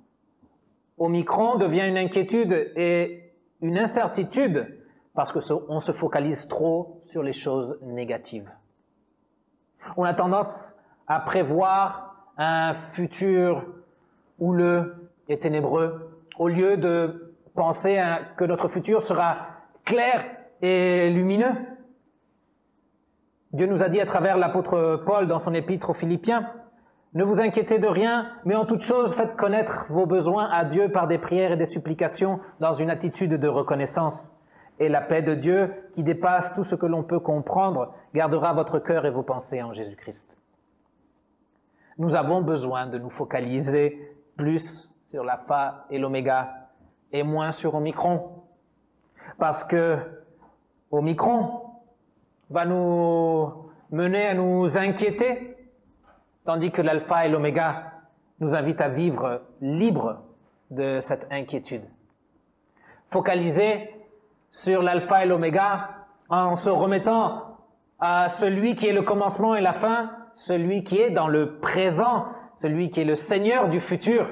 Omicron devient une inquiétude et une incertitude parce qu'on se focalise trop sur les choses négatives. On a tendance à prévoir un futur houleux et ténébreux au lieu de penser que notre futur sera clair et lumineux. Dieu nous a dit à travers l'apôtre Paul dans son épître aux Philippiens, « Ne vous inquiétez de rien, mais en toute chose faites connaître vos besoins à Dieu par des prières et des supplications dans une attitude de reconnaissance. Et la paix de Dieu, qui dépasse tout ce que l'on peut comprendre, gardera votre cœur et vos pensées en Jésus-Christ. » Nous avons besoin de nous focaliser plus sur l'alpha et l'oméga et moins sur Omicron. Parce que Omicron va nous mener à nous inquiéter, tandis que l'alpha et l'oméga nous invitent à vivre libres de cette inquiétude. Focaliser sur l'alpha et l'oméga en se remettant à celui qui est le commencement et la fin, celui qui est dans le présent, celui qui est le Seigneur du futur.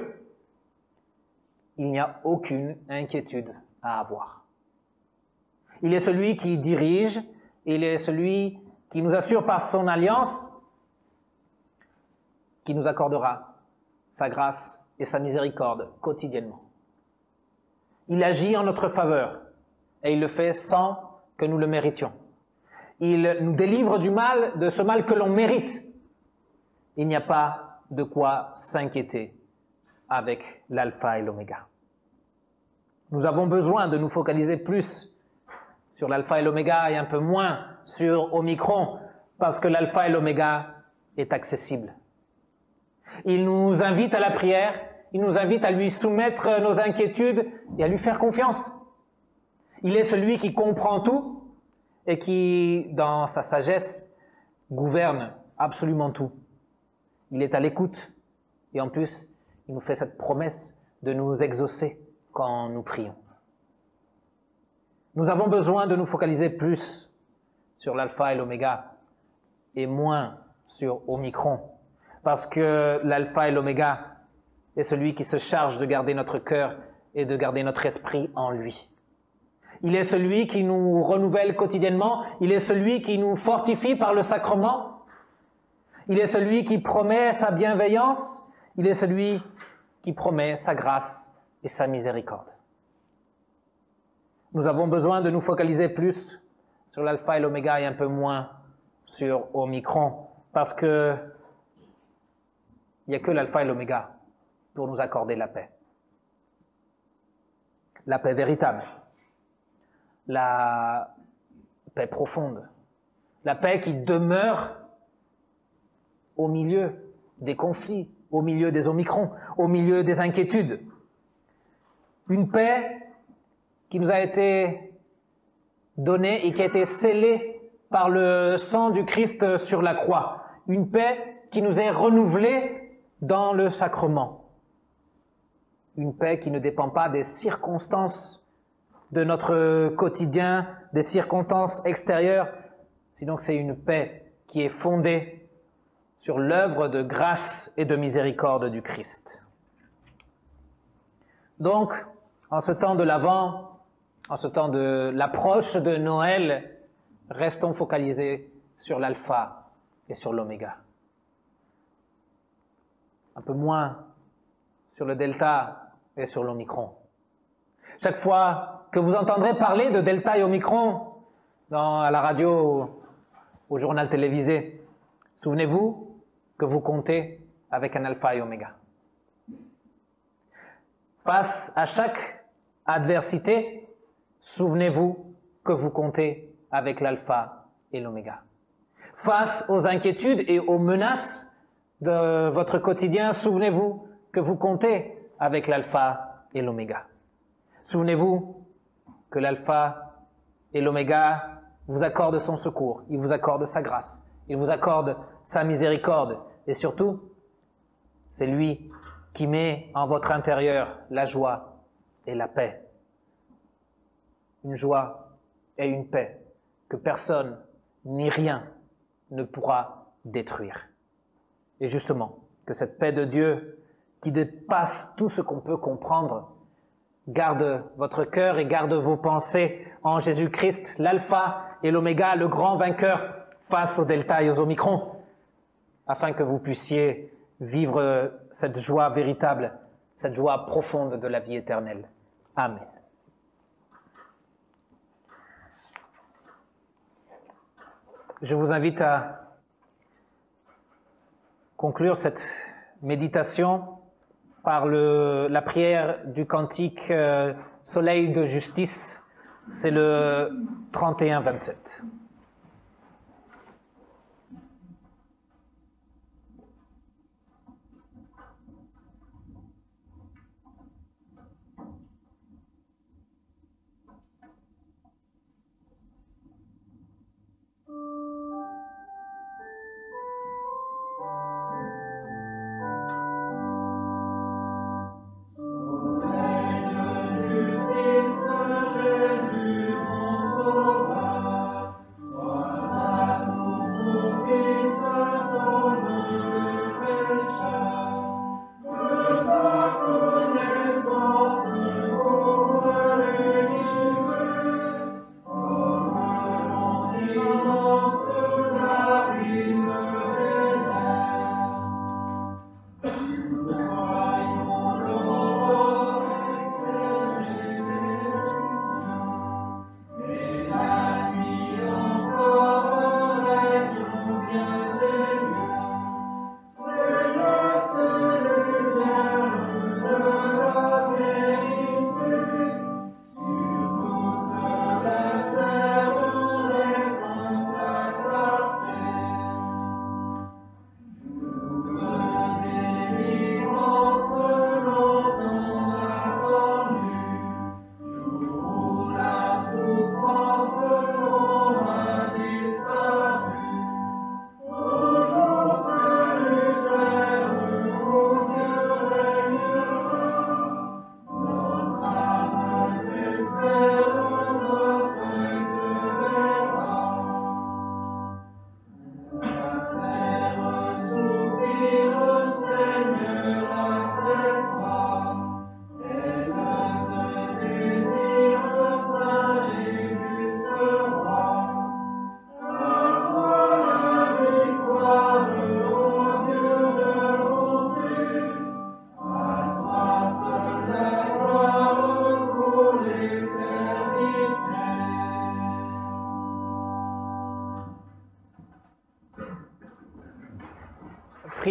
Il n'y a aucune inquiétude à avoir. Il est celui qui dirige, il est celui qui nous assure par son alliance, qui nous accordera sa grâce et sa miséricorde quotidiennement. Il agit en notre faveur et il le fait sans que nous le méritions. Il nous délivre du mal, de ce mal que l'on mérite. Il n'y a pas de quoi s'inquiéter avec l'alpha et l'oméga. Nous avons besoin de nous focaliser plus sur l'alpha et l'oméga et un peu moins sur Omicron, parce que l'alpha et l'oméga est accessible. Il nous invite à la prière, il nous invite à lui soumettre nos inquiétudes et à lui faire confiance. Il est celui qui comprend tout et qui, dans sa sagesse, gouverne absolument tout. Il est à l'écoute et en plus, il nous fait cette promesse de nous exaucer quand nous prions. Nous avons besoin de nous focaliser plus sur l'alpha et l'oméga et moins sur Omicron, parce que l'alpha et l'oméga est celui qui se charge de garder notre cœur et de garder notre esprit en lui. Il est celui qui nous renouvelle quotidiennement, il est celui qui nous fortifie par le sacrement, il est celui qui promet sa bienveillance, il est celui qui promet sa grâce et sa miséricorde. Nous avons besoin de nous focaliser plus sur l'alpha et l'oméga et un peu moins sur Omicron, parce que il n'y a que l'alpha et l'oméga pour nous accorder la paix. La paix véritable, la paix profonde, la paix qui demeure au milieu des conflits, au milieu des Omicrons, au milieu des inquiétudes. Une paix qui nous a été donnée et qui a été scellée par le sang du Christ sur la croix. Une paix qui nous est renouvelée dans le sacrement. Une paix qui ne dépend pas des circonstances de notre quotidien, des circonstances extérieures, sinon que c'est une paix qui est fondée sur l'œuvre de grâce et de miséricorde du Christ. Donc, en ce temps de l'Avent, en ce temps de l'approche de Noël, restons focalisés sur l'alpha et sur l'oméga. Un peu moins sur le delta et sur l'omicron. Chaque fois que vous entendrez parler de delta et omicron dans, à la radio, au journal télévisé, souvenez-vous que vous comptez avec un alpha et oméga. Face à chaque adversité, souvenez-vous que vous comptez avec l'alpha et l'oméga. Face aux inquiétudes et aux menaces de votre quotidien, souvenez-vous que vous comptez avec l'alpha et l'oméga. Souvenez-vous que l'alpha et l'oméga vous accordent son secours, il vous accorde sa grâce, il vous accorde sa miséricorde et surtout, c'est lui qui met en votre intérieur la joie et la paix. Une joie et une paix que personne ni rien ne pourra détruire. Et justement, que cette paix de Dieu qui dépasse tout ce qu'on peut comprendre, garde votre cœur et garde vos pensées en Jésus-Christ, l'alpha et l'oméga, le grand vainqueur face au delta et aux omicrons, afin que vous puissiez vivre cette joie véritable, cette joie profonde de la vie éternelle. Amen. Je vous invite à conclure cette méditation par le, la prière du cantique euh, Soleil de justice. C'est le trente et un vingt-sept.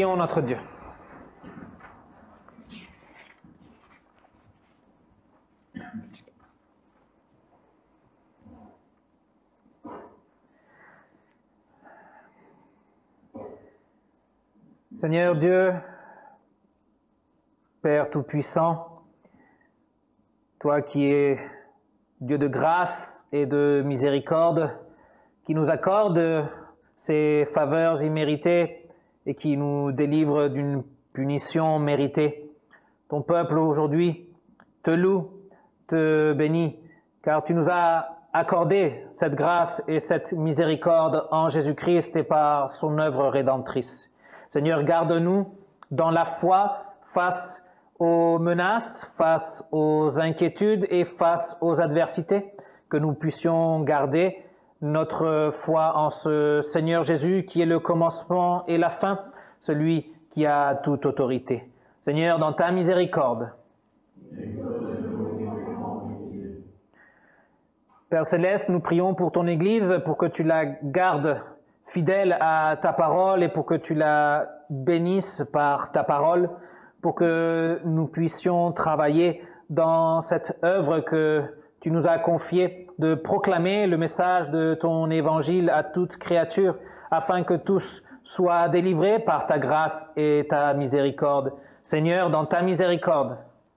Prions notre Dieu. Seigneur Dieu, Père Tout-Puissant, toi qui es Dieu de grâce et de miséricorde, qui nous accorde ces faveurs imméritées et qui nous délivre d'une punition méritée. Ton peuple aujourd'hui te loue, te bénit, car tu nous as accordé cette grâce et cette miséricorde en Jésus-Christ et par son œuvre rédemptrice. Seigneur, garde-nous dans la foi face aux menaces, face aux inquiétudes et face aux adversités, que nous puissions garder notre foi en ce Seigneur Jésus qui est le commencement et la fin, celui qui a toute autorité. Seigneur, dans ta miséricorde, Père Céleste, nous prions pour ton Église, pour que tu la gardes fidèle à ta parole et pour que tu la bénisses par ta parole, pour que nous puissions travailler dans cette œuvre que tu nous as confiée de proclamer le message de ton évangile à toute créature, afin que tous soient délivrés par ta grâce et ta miséricorde. Seigneur, dans ta miséricorde,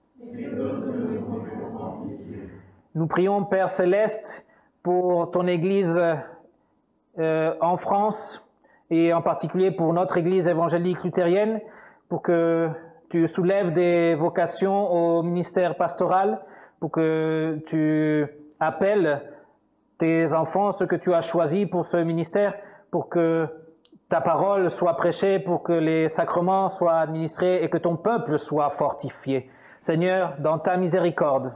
nous prions, Père Céleste, pour ton Église euh, en France et en particulier pour notre Église évangélique luthérienne, pour que tu soulèves des vocations au ministère pastoral, pour que tu appelles tes enfants, ceux que tu as choisis pour ce ministère, pour que ta parole soit prêchée, pour que les sacrements soient administrés et que ton peuple soit fortifié. Seigneur, dans ta miséricorde.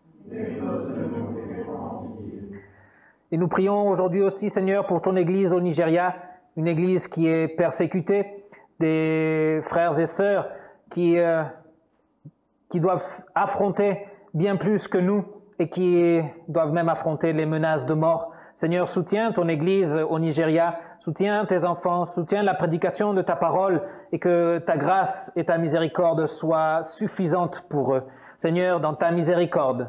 Et nous prions aujourd'hui aussi, Seigneur, pour ton Église au Nigeria, une Église qui est persécutée, des frères et sœurs qui, euh, qui doivent affronter bien plus que nous et qui doivent même affronter les menaces de mort. Seigneur, soutiens ton Église au Nigeria, soutiens tes enfants, soutiens la prédication de ta parole et que ta grâce et ta miséricorde soient suffisantes pour eux. Seigneur, dans ta miséricorde.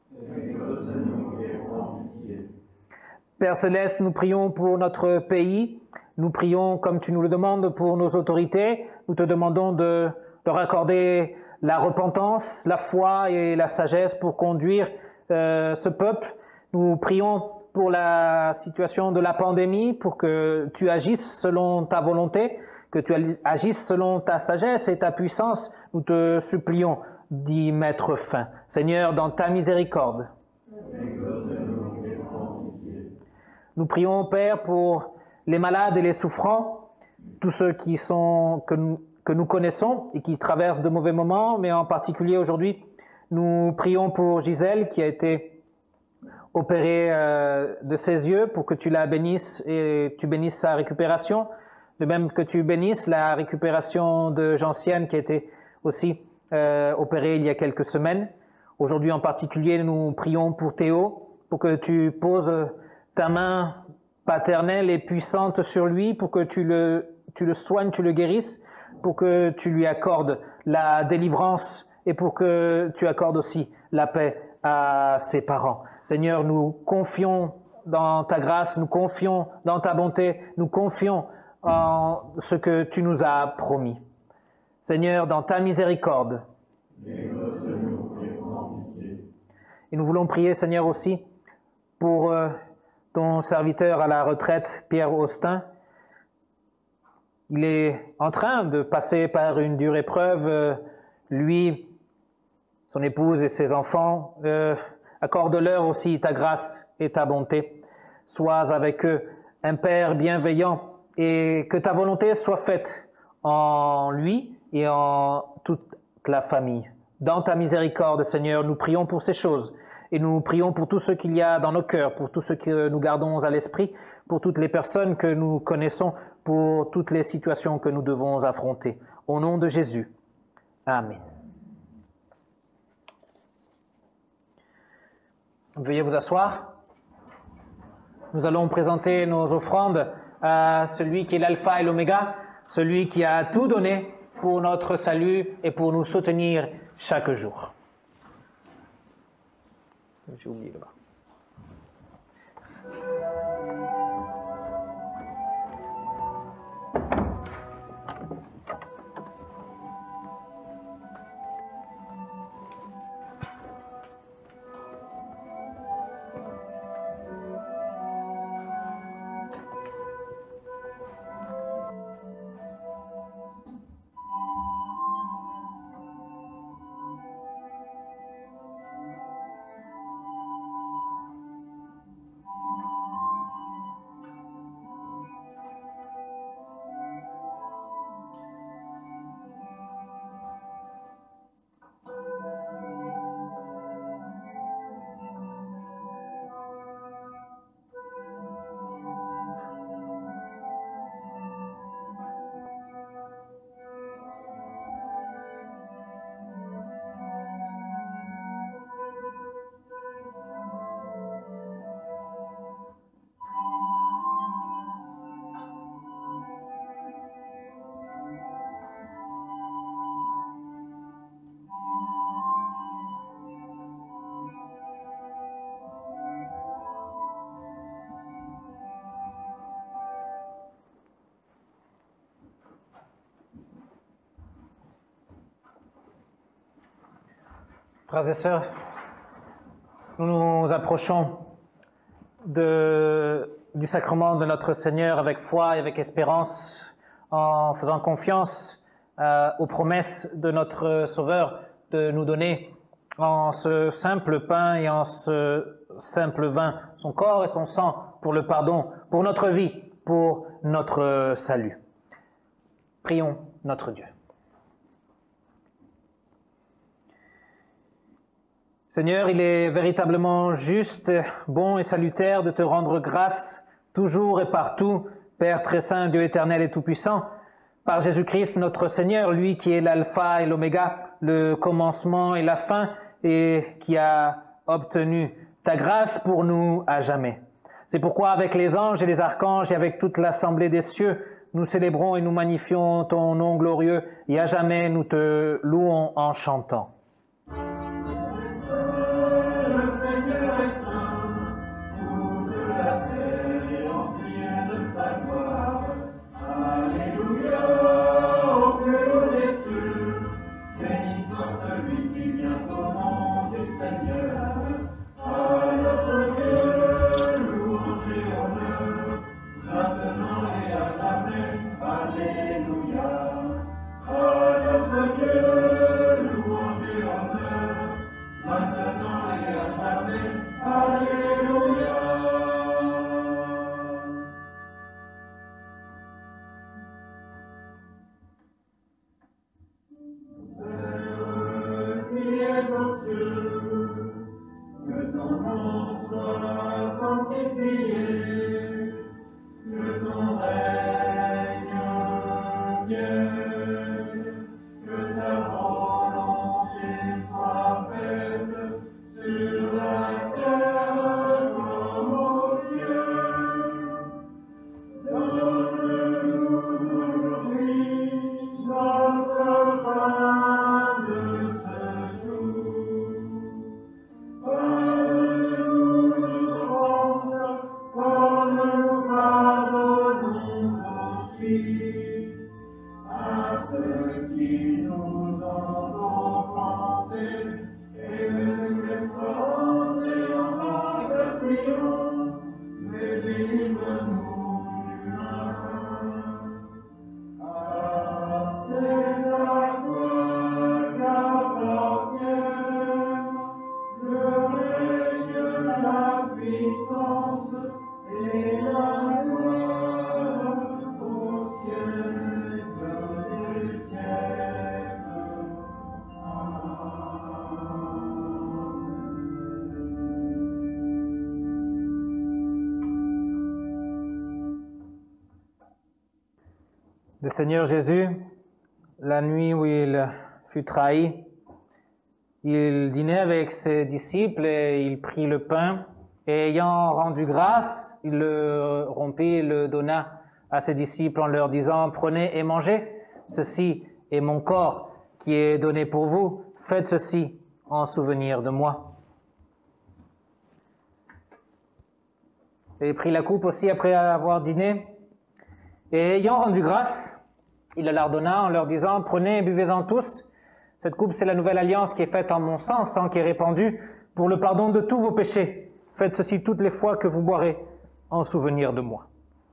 Père Céleste, nous prions pour notre pays, nous prions comme tu nous le demandes pour nos autorités, nous te demandons de leur accorder la repentance, la foi et la sagesse pour conduire euh, ce peuple. Nous prions pour la situation de la pandémie, pour que tu agisses selon ta volonté, que tu agisses selon ta sagesse et ta puissance. Nous te supplions d'y mettre fin. Seigneur, dans ta miséricorde. Nous prions, Père, pour les malades et les souffrants, tous ceux qui sont, que nous, que nous connaissons et qui traversent de mauvais moments, mais en particulier aujourd'hui, nous prions pour Gisèle qui a été opérée euh, de ses yeux, pour que tu la bénisses et tu bénisses sa récupération, de même que tu bénisses la récupération de Gentiane qui a été aussi euh, opérée il y a quelques semaines. Aujourd'hui en particulier, nous prions pour Théo, pour que tu poses ta main paternelle et puissante sur lui, pour que tu le, tu le soignes, tu le guérisses, pour que tu lui accordes la délivrance et pour que tu accordes aussi la paix à ses parents. Seigneur, nous confions dans ta grâce, nous confions dans ta bonté, nous confions en ce que tu nous as promis. Seigneur, dans ta miséricorde. Et nous voulons prier, Seigneur, aussi pour euh, ton serviteur à la retraite, Pierre Austin. Il est en train de passer par une dure épreuve. Euh, lui, son épouse et ses enfants, euh, accorde-leur aussi ta grâce et ta bonté. Sois avec eux un Père bienveillant et que ta volonté soit faite en lui et en toute la famille. Dans ta miséricorde, Seigneur, nous prions pour ces choses et nous prions pour tout ce qu'il y a dans nos cœurs, pour tout ce que nous gardons à l'esprit, pour toutes les personnes que nous connaissons, pour toutes les situations que nous devons affronter. Au nom de Jésus. Amen. Veuillez vous asseoir. Nous allons présenter nos offrandes à celui qui est l'alpha et l'oméga, celui qui a tout donné pour notre salut et pour nous soutenir chaque jour. J'ai oublié là-bas. Frères et sœurs, nous nous approchons de, du sacrement de notre Seigneur avec foi et avec espérance, en faisant confiance euh, aux promesses de notre Sauveur de nous donner en ce simple pain et en ce simple vin son corps et son sang pour le pardon, pour notre vie, pour notre salut. Prions notre Dieu. Seigneur, il est véritablement juste, bon et salutaire de te rendre grâce toujours et partout, Père très saint, Dieu éternel et tout-puissant, par Jésus-Christ notre Seigneur, lui qui est l'alpha et l'oméga, le commencement et la fin, et qui a obtenu ta grâce pour nous à jamais. C'est pourquoi avec les anges et les archanges et avec toute l'assemblée des cieux, nous célébrons et nous magnifions ton nom glorieux, et à jamais nous te louons en chantant. Le Seigneur Jésus, la nuit où il fut trahi, il dînait avec ses disciples et il prit le pain et ayant rendu grâce, il le rompit et le donna à ses disciples en leur disant, prenez et mangez, ceci est mon corps qui est donné pour vous, faites ceci en souvenir de moi. Et prit la coupe aussi après avoir dîné, et ayant rendu grâce, il la leur donna en leur disant, prenez et buvez-en tous, cette coupe c'est la nouvelle alliance qui est faite en mon sang, sang qui est répandu pour le pardon de tous vos péchés. Faites ceci toutes les fois que vous boirez en souvenir de moi.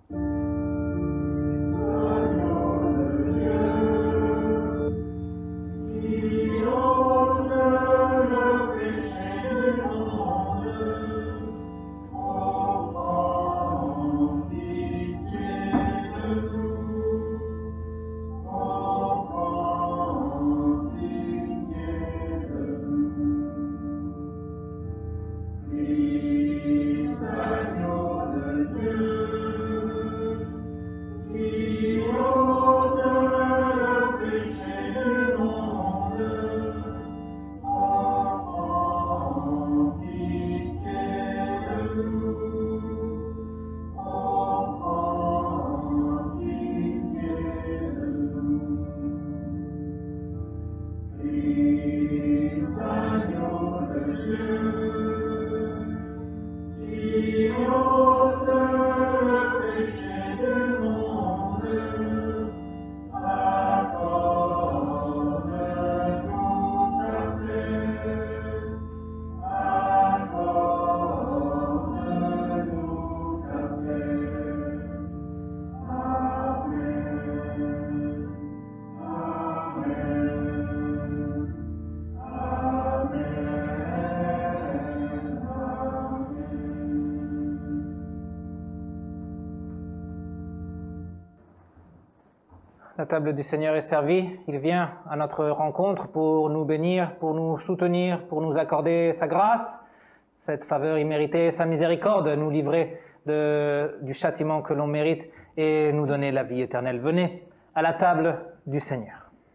La table du Seigneur est servie. Il vient à notre rencontre pour nous bénir, pour nous soutenir, pour nous accorder sa grâce, cette faveur imméritée, sa miséricorde, nous livrer de, du châtiment que l'on mérite et nous donner la vie éternelle. Venez à la table du Seigneur.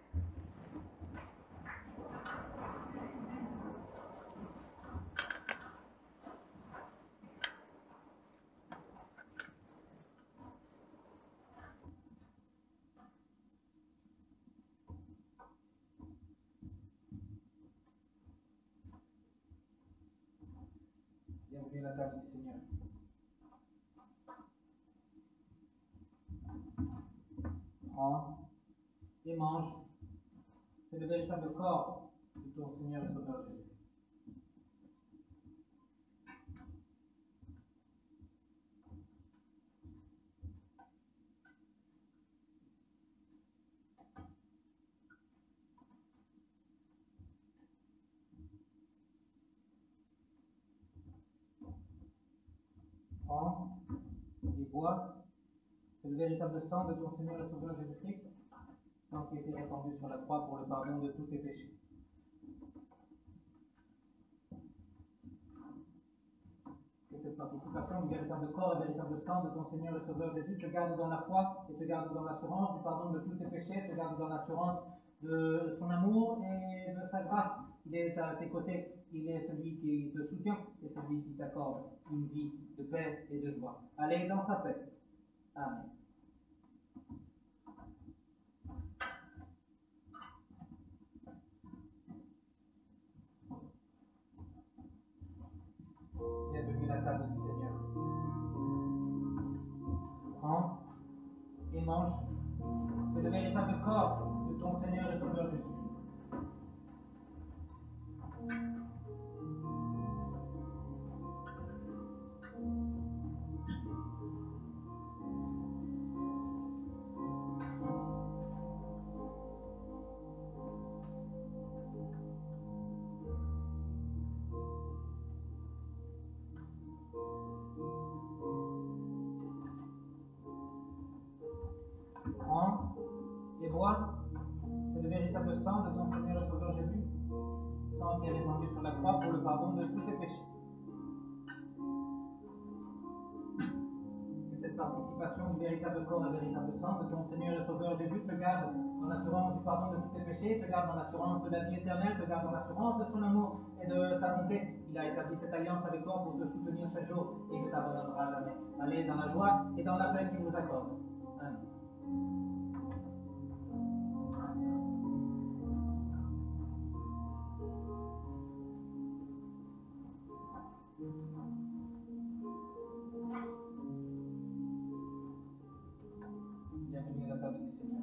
Bienvenue à la table du Seigneur. Prends et mange. C'est le véritable corps de ton Seigneur et Sauveur Jésus. Prends et bois. C'est le véritable sang de ton Seigneur et Sauveur Jésus-Christ, sang qui a été répandu sur la croix pour le pardon de tous tes péchés. Que cette participation du véritable corps et véritable sang de ton Seigneur et Sauveur Jésus te garde dans la foi et te garde dans l'assurance du pardon de tous tes péchés, te garde dans l'assurance de son amour et de sa grâce. Il est à tes côtés, il est celui qui te soutient et celui qui t'accorde une vie de paix et de joie. Allez dans sa paix. Amen. Bienvenue à la table du Seigneur. Prends et mange. C'est le véritable corps de ton Seigneur et Sauveur Jésus. Prends et bois. C'est le véritable sang de ton Seigneur et Sauveur Jésus, sang qui est répandu sur la croix pour le pardon de tous tes péchés. Que cette participation du véritable corps et véritable sang de ton Seigneur et Sauveur Jésus te garde dans l'assurance du pardon de tous tes péchés, te garde dans l'assurance de la vie éternelle, te garde dans l'assurance de son amour et de sa bonté. Il a établi cette alliance avec toi pour te soutenir chaque jour et ne t'abandonnera jamais. Allez dans la joie et dans la paix qu'il vous accorde. Bienvenue à la table du Seigneur.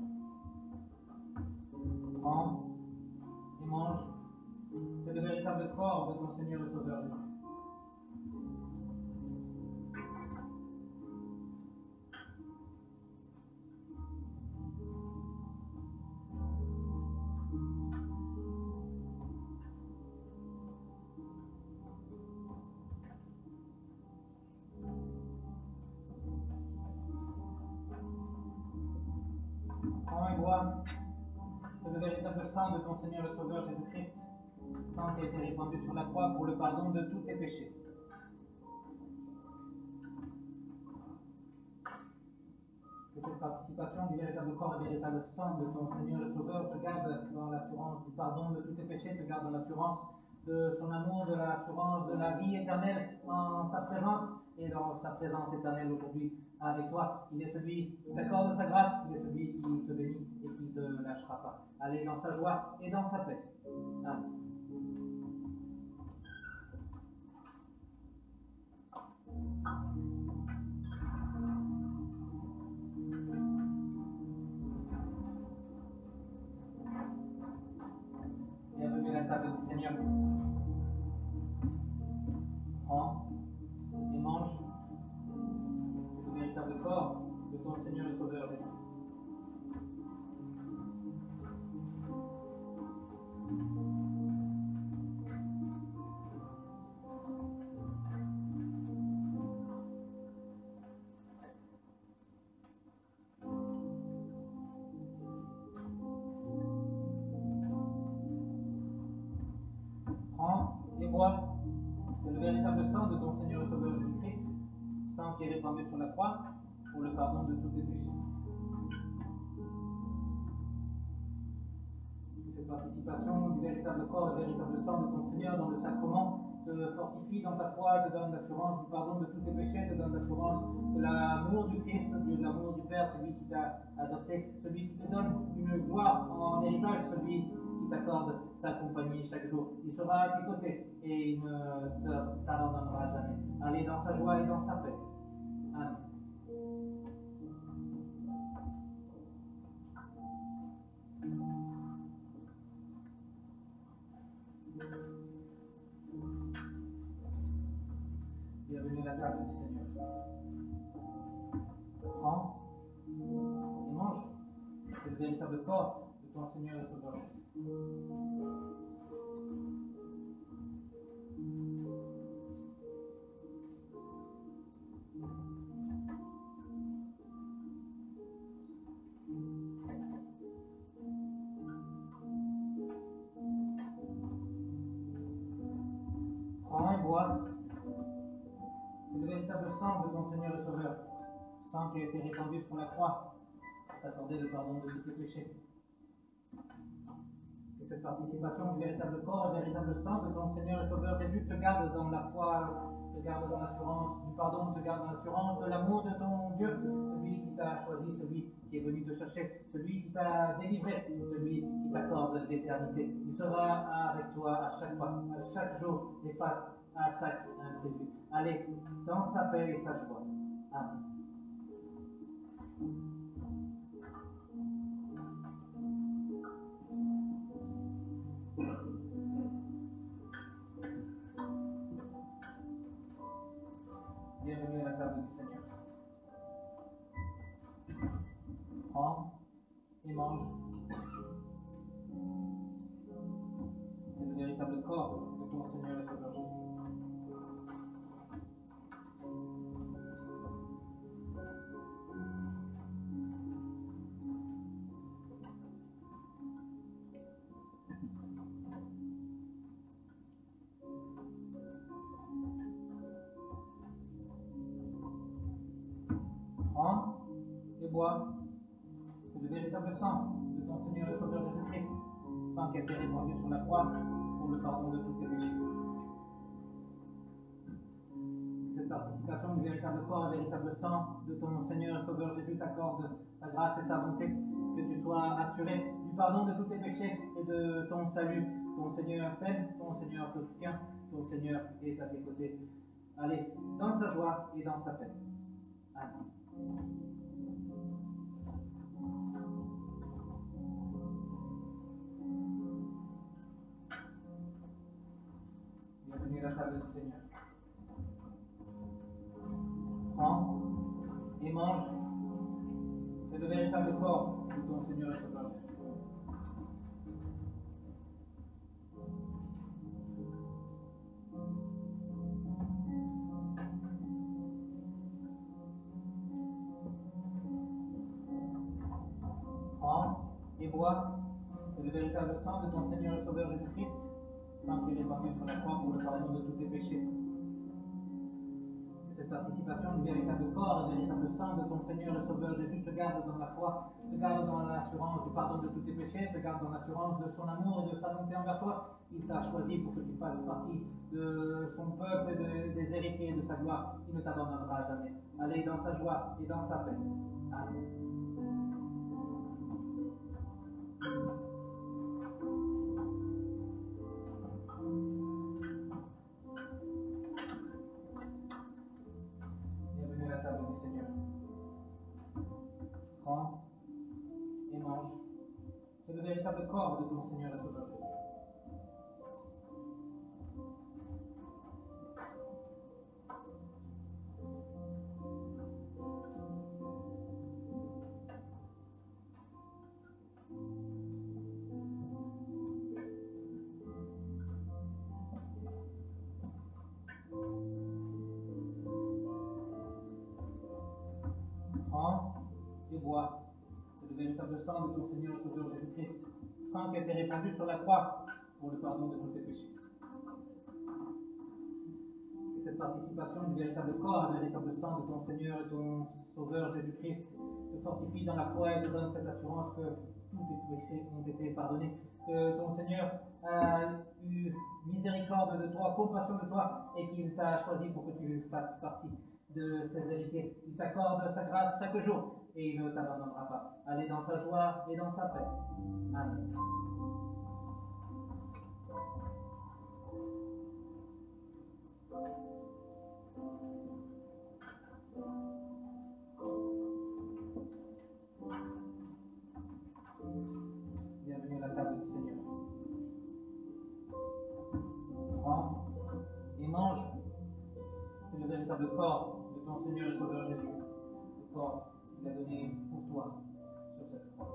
Prends et mange. C'est le véritable corps de ton Seigneur et Sauveur Jésus. Prends et bois. C'est le véritable sang de ton Seigneur le Sauveur Jésus-Christ, sang qui a été répandu sur la croix pour le pardon de tous tes péchés. Que cette participation du véritable corps et véritable sang de ton Seigneur le Sauveur te garde dans l'assurance du pardon de tous tes péchés, te garde dans l'assurance de son amour, de l'assurance de la vie éternelle en sa présence et dans sa présence éternelle aujourd'hui avec toi. Il est celui qui t'accorde sa grâce, il est celui qui te bénit et qui ne te lâchera pas. Allez dans sa joie et dans sa paix. Amen. Bienvenue à la table du Seigneur. Prends et mange. C'est le véritable corps de ton Seigneur et Sauveur Jésus. Prends et bois. C'est le véritable sang de ton Seigneur et Sauveur Jésus-Christ, sang qui est répandu sur la croix pour le pardon de tous tes péchés. Que cette participation du véritable corps et véritable sang de ton Seigneur dans le sacrement te fortifie dans ta foi, te donne l'assurance du pardon de tous tes péchés, te donne l'assurance de l'amour du Christ, de l'amour du Père, celui qui t'a adopté, celui qui te donne une gloire en héritage, celui qui t'accorde sa compagnie chaque jour. Il sera à tes côtés et il ne te- t'abandonnera jamais. Allez dans sa joie et dans sa paix. Amen. Bienvenue à la table du Seigneur. Prends et mange. C'est le véritable corps de ton Seigneur et Sauveur Jésus. Prends et bois. C'est le véritable sang de ton Seigneur le Sauveur, sang qui a été répandu sur la croix pour t'accorder le pardon de tous tes péchés. Que cette participation du véritable corps et véritable sang de ton Seigneur et Sauveur Jésus te garde dans la foi, te garde dans l'assurance du pardon, te garde dans l'assurance de l'amour de ton Dieu, celui qui t'a choisi, celui qui est venu te chercher, celui qui t'a délivré, celui qui t'accorde l'éternité. Il sera avec toi à chaque fois, à chaque jour et face à chaque imprévu. Allez dans sa paix et sa joie. Amen. Bienvenue à la table du Seigneur. Prends et mange. C'est le véritable corps de ton Seigneur et Sauveur Jésus. Prends et bois. C'est le véritable sang de ton Seigneur et Sauveur Jésus-Christ, sang qui a été répandu sur la croix pour le pardon de tous tes péchés. Cette participation du véritable corps et véritable sang de ton Seigneur et Sauveur Jésus t'accorde sa grâce et sa bonté, que tu sois assuré du pardon de tous tes péchés et de ton salut. Ton Seigneur t'aime, ton Seigneur te soutient, ton Seigneur est à tes côtés. Allez, dans sa joie et dans sa paix. Amen. Bienvenue à la table du Seigneur. Prends et mange. C'est le véritable corps de ton Seigneur et Sauveur. Prends et bois. C'est le véritable sang de ton Seigneur et Sauveur Jésus-Christ, sang qui est répandu sur la croix pour le pardon de tous tes péchés. Que cette participation du véritable corps et du véritable sang de ton Seigneur et Sauveur Jésus te garde dans la foi, te garde dans l'assurance du pardon de tous tes péchés, te garde dans l'assurance de son amour et de sa bonté envers toi. Il t'a choisi pour que tu fasses partie de son peuple et de- des héritiers de sa gloire. Il ne t'abandonnera jamais. Allez dans sa joie et dans sa paix. Amen. Bienvenue à la table du Seigneur. Prends et mange. C'est le véritable corps de ton Seigneur et Sauveur Jésus. Prends et bois. C'est le véritable sang de ton Seigneur et Sauveur Jésus-Christ. Sang qui a été répandu sur la croix pour le pardon de tous tes péchés. Et cette participation du véritable corps et du véritable sang de ton Seigneur et ton Sauveur Jésus-Christ te fortifie dans la foi et te donne cette assurance que tous tes péchés ont été pardonnés. Que ton Seigneur a eu miséricorde de toi, compassion de toi, et qu'il t'a choisi pour que tu fasses partie de ses héritiers. Il t'accorde sa grâce chaque jour et il ne t'abandonnera pas. Allez dans sa joie et dans sa paix. Amen. Bienvenue à la table du Seigneur. Prends et mange. C'est le véritable corps de ton Seigneur et Sauveur Jésus. Le corps qu'il a donné pour toi sur cette croix.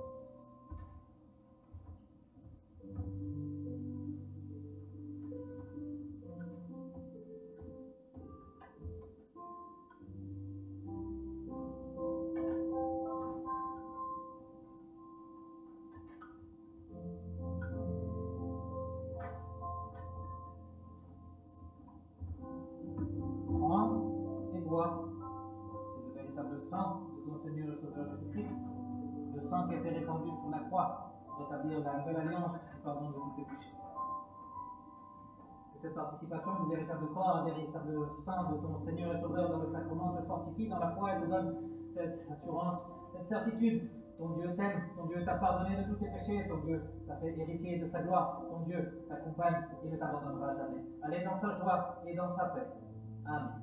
Prends et bois. C'est le véritable sang de ton Seigneur et Sauveur Jésus-Christ. Le sang qui a été répandu sur la croix pour rétablir la nouvelle alliance du pardon de tous tes péchés. Et cette participation du véritable corps, un véritable sang de ton Seigneur et Sauveur dans le sacrement te fortifie dans la foi et te donne cette assurance, cette certitude. Ton Dieu t'aime, ton Dieu t'a pardonné de tous tes péchés, ton Dieu t'a fait héritier de sa gloire, ton Dieu t'accompagne et ne t'abandonnera jamais. Allez dans sa joie et dans sa paix. Amen.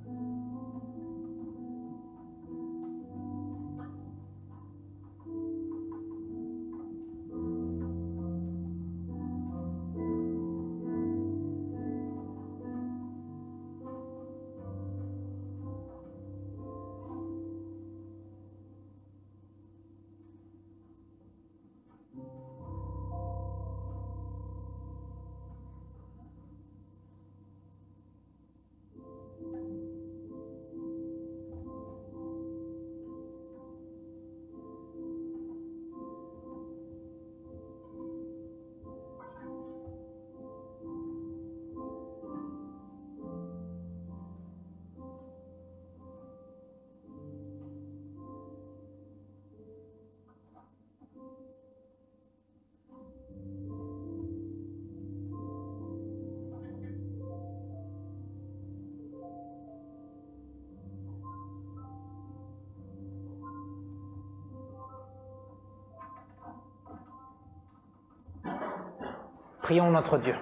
Prions notre Dieu.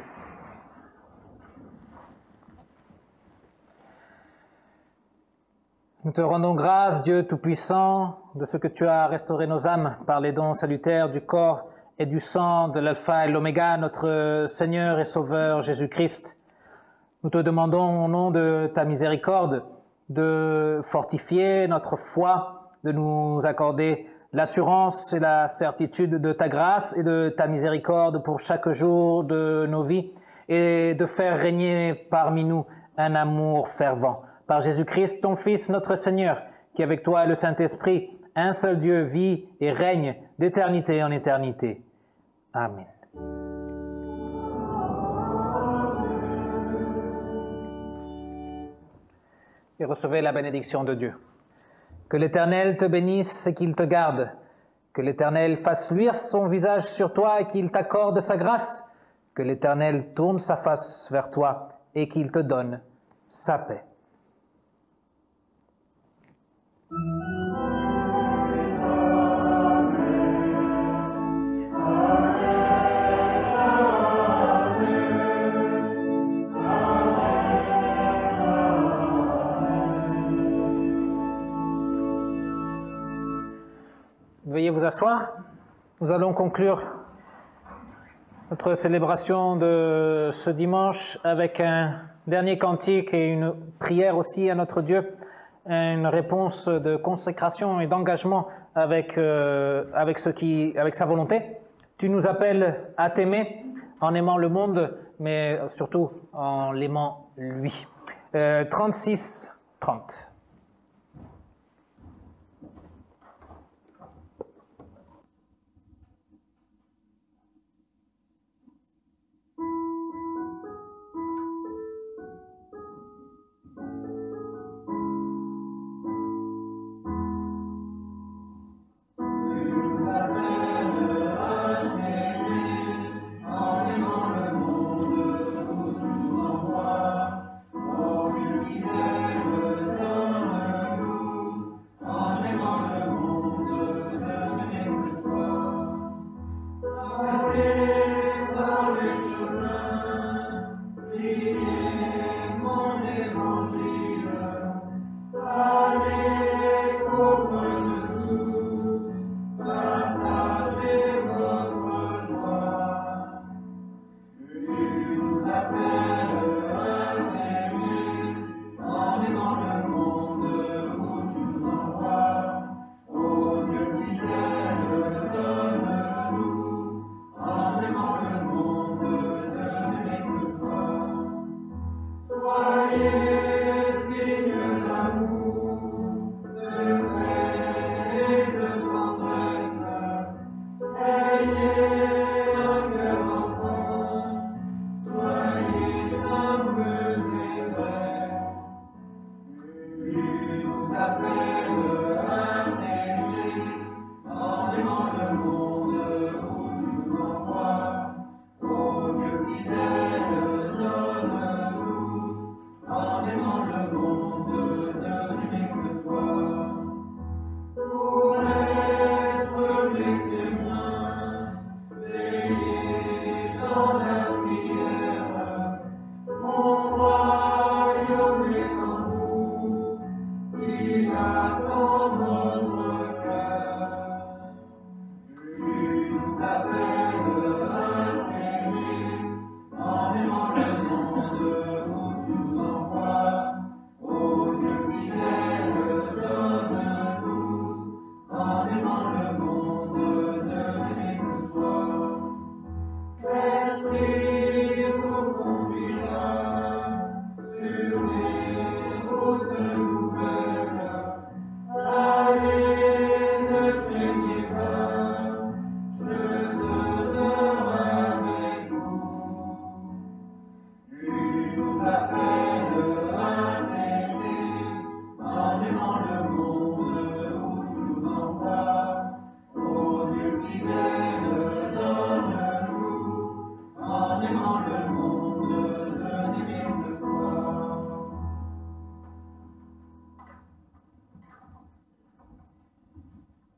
Nous te rendons grâce, Dieu Tout-Puissant, de ce que tu as restauré nos âmes par les dons salutaires du corps et du sang de l'Alpha et l'Oméga, notre Seigneur et Sauveur Jésus-Christ. Nous te demandons au nom de ta miséricorde de fortifier notre foi, de nous accorder l'assurance et la certitude de ta grâce et de ta miséricorde pour chaque jour de nos vies et de faire régner parmi nous un amour fervent. Par Jésus-Christ, ton Fils, notre Seigneur, qui avec toi et le Saint-Esprit, un seul Dieu, vit et règne d'éternité en éternité. Amen. Et recevez la bénédiction de Dieu. Que l'Éternel te bénisse et qu'il te garde. Que l'Éternel fasse luire son visage sur toi et qu'il t'accorde sa grâce. Que l'Éternel tourne sa face vers toi et qu'il te donne sa paix. Veuillez vous asseoir. Nous allons conclure notre célébration de ce dimanche avec un dernier cantique et une prière aussi à notre Dieu, une réponse de consécration et d'engagement avec, euh, avec, ce qui, avec sa volonté. Tu nous appelles à t'aimer en aimant le monde, mais surtout en l'aimant lui. Euh, trente-six trente.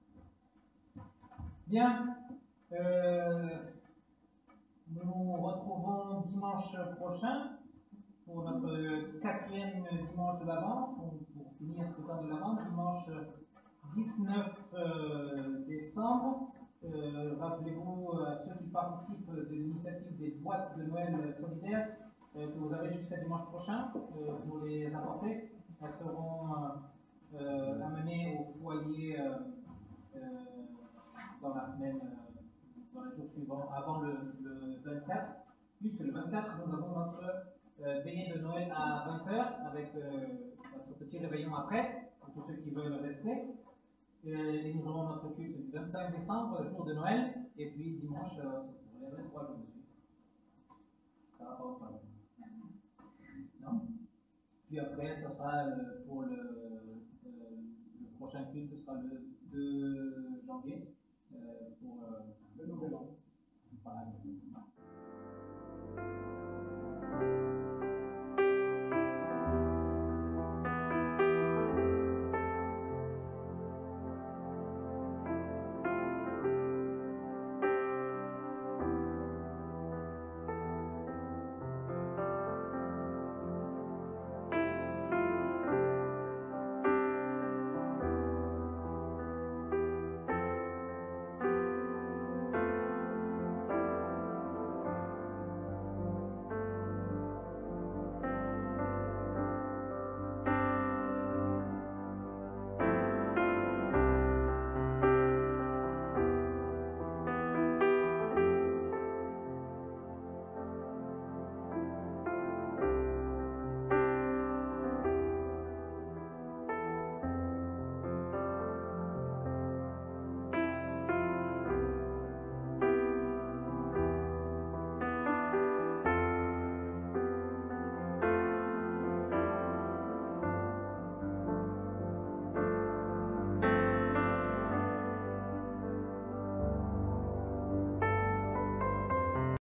Bien, euh, nous nous retrouvons. dimanche prochain pour notre quatrième dimanche de l'Avent, pour, pour finir ce temps de l'Avent, dimanche dix-neuf euh, décembre. Euh, Rappelez-vous à ceux qui participent de l'initiative des boîtes de Noël solidaires euh, que vous avez jusqu'à dimanche prochain euh, pour les apporter. Elles seront euh, euh, amenées au foyer euh, euh, dans la semaine, euh, dans les jours suivants, avant le, le vingt-quatre, puisque le vingt-quatre, nous avons notre euh, veillée de Noël à vingt heures avec euh, notre petit réveillon après, pour tous ceux qui veulent rester. Et nous aurons notre culte du vingt-cinq décembre, jour de Noël, et puis dimanche, euh, pour les vingt-trois jours de suite. Ça va pas au fameux. Non? Puis après, ce sera euh, pour le, euh, le prochain culte, ce sera le deux janvier, euh, pour euh, le nouvel an.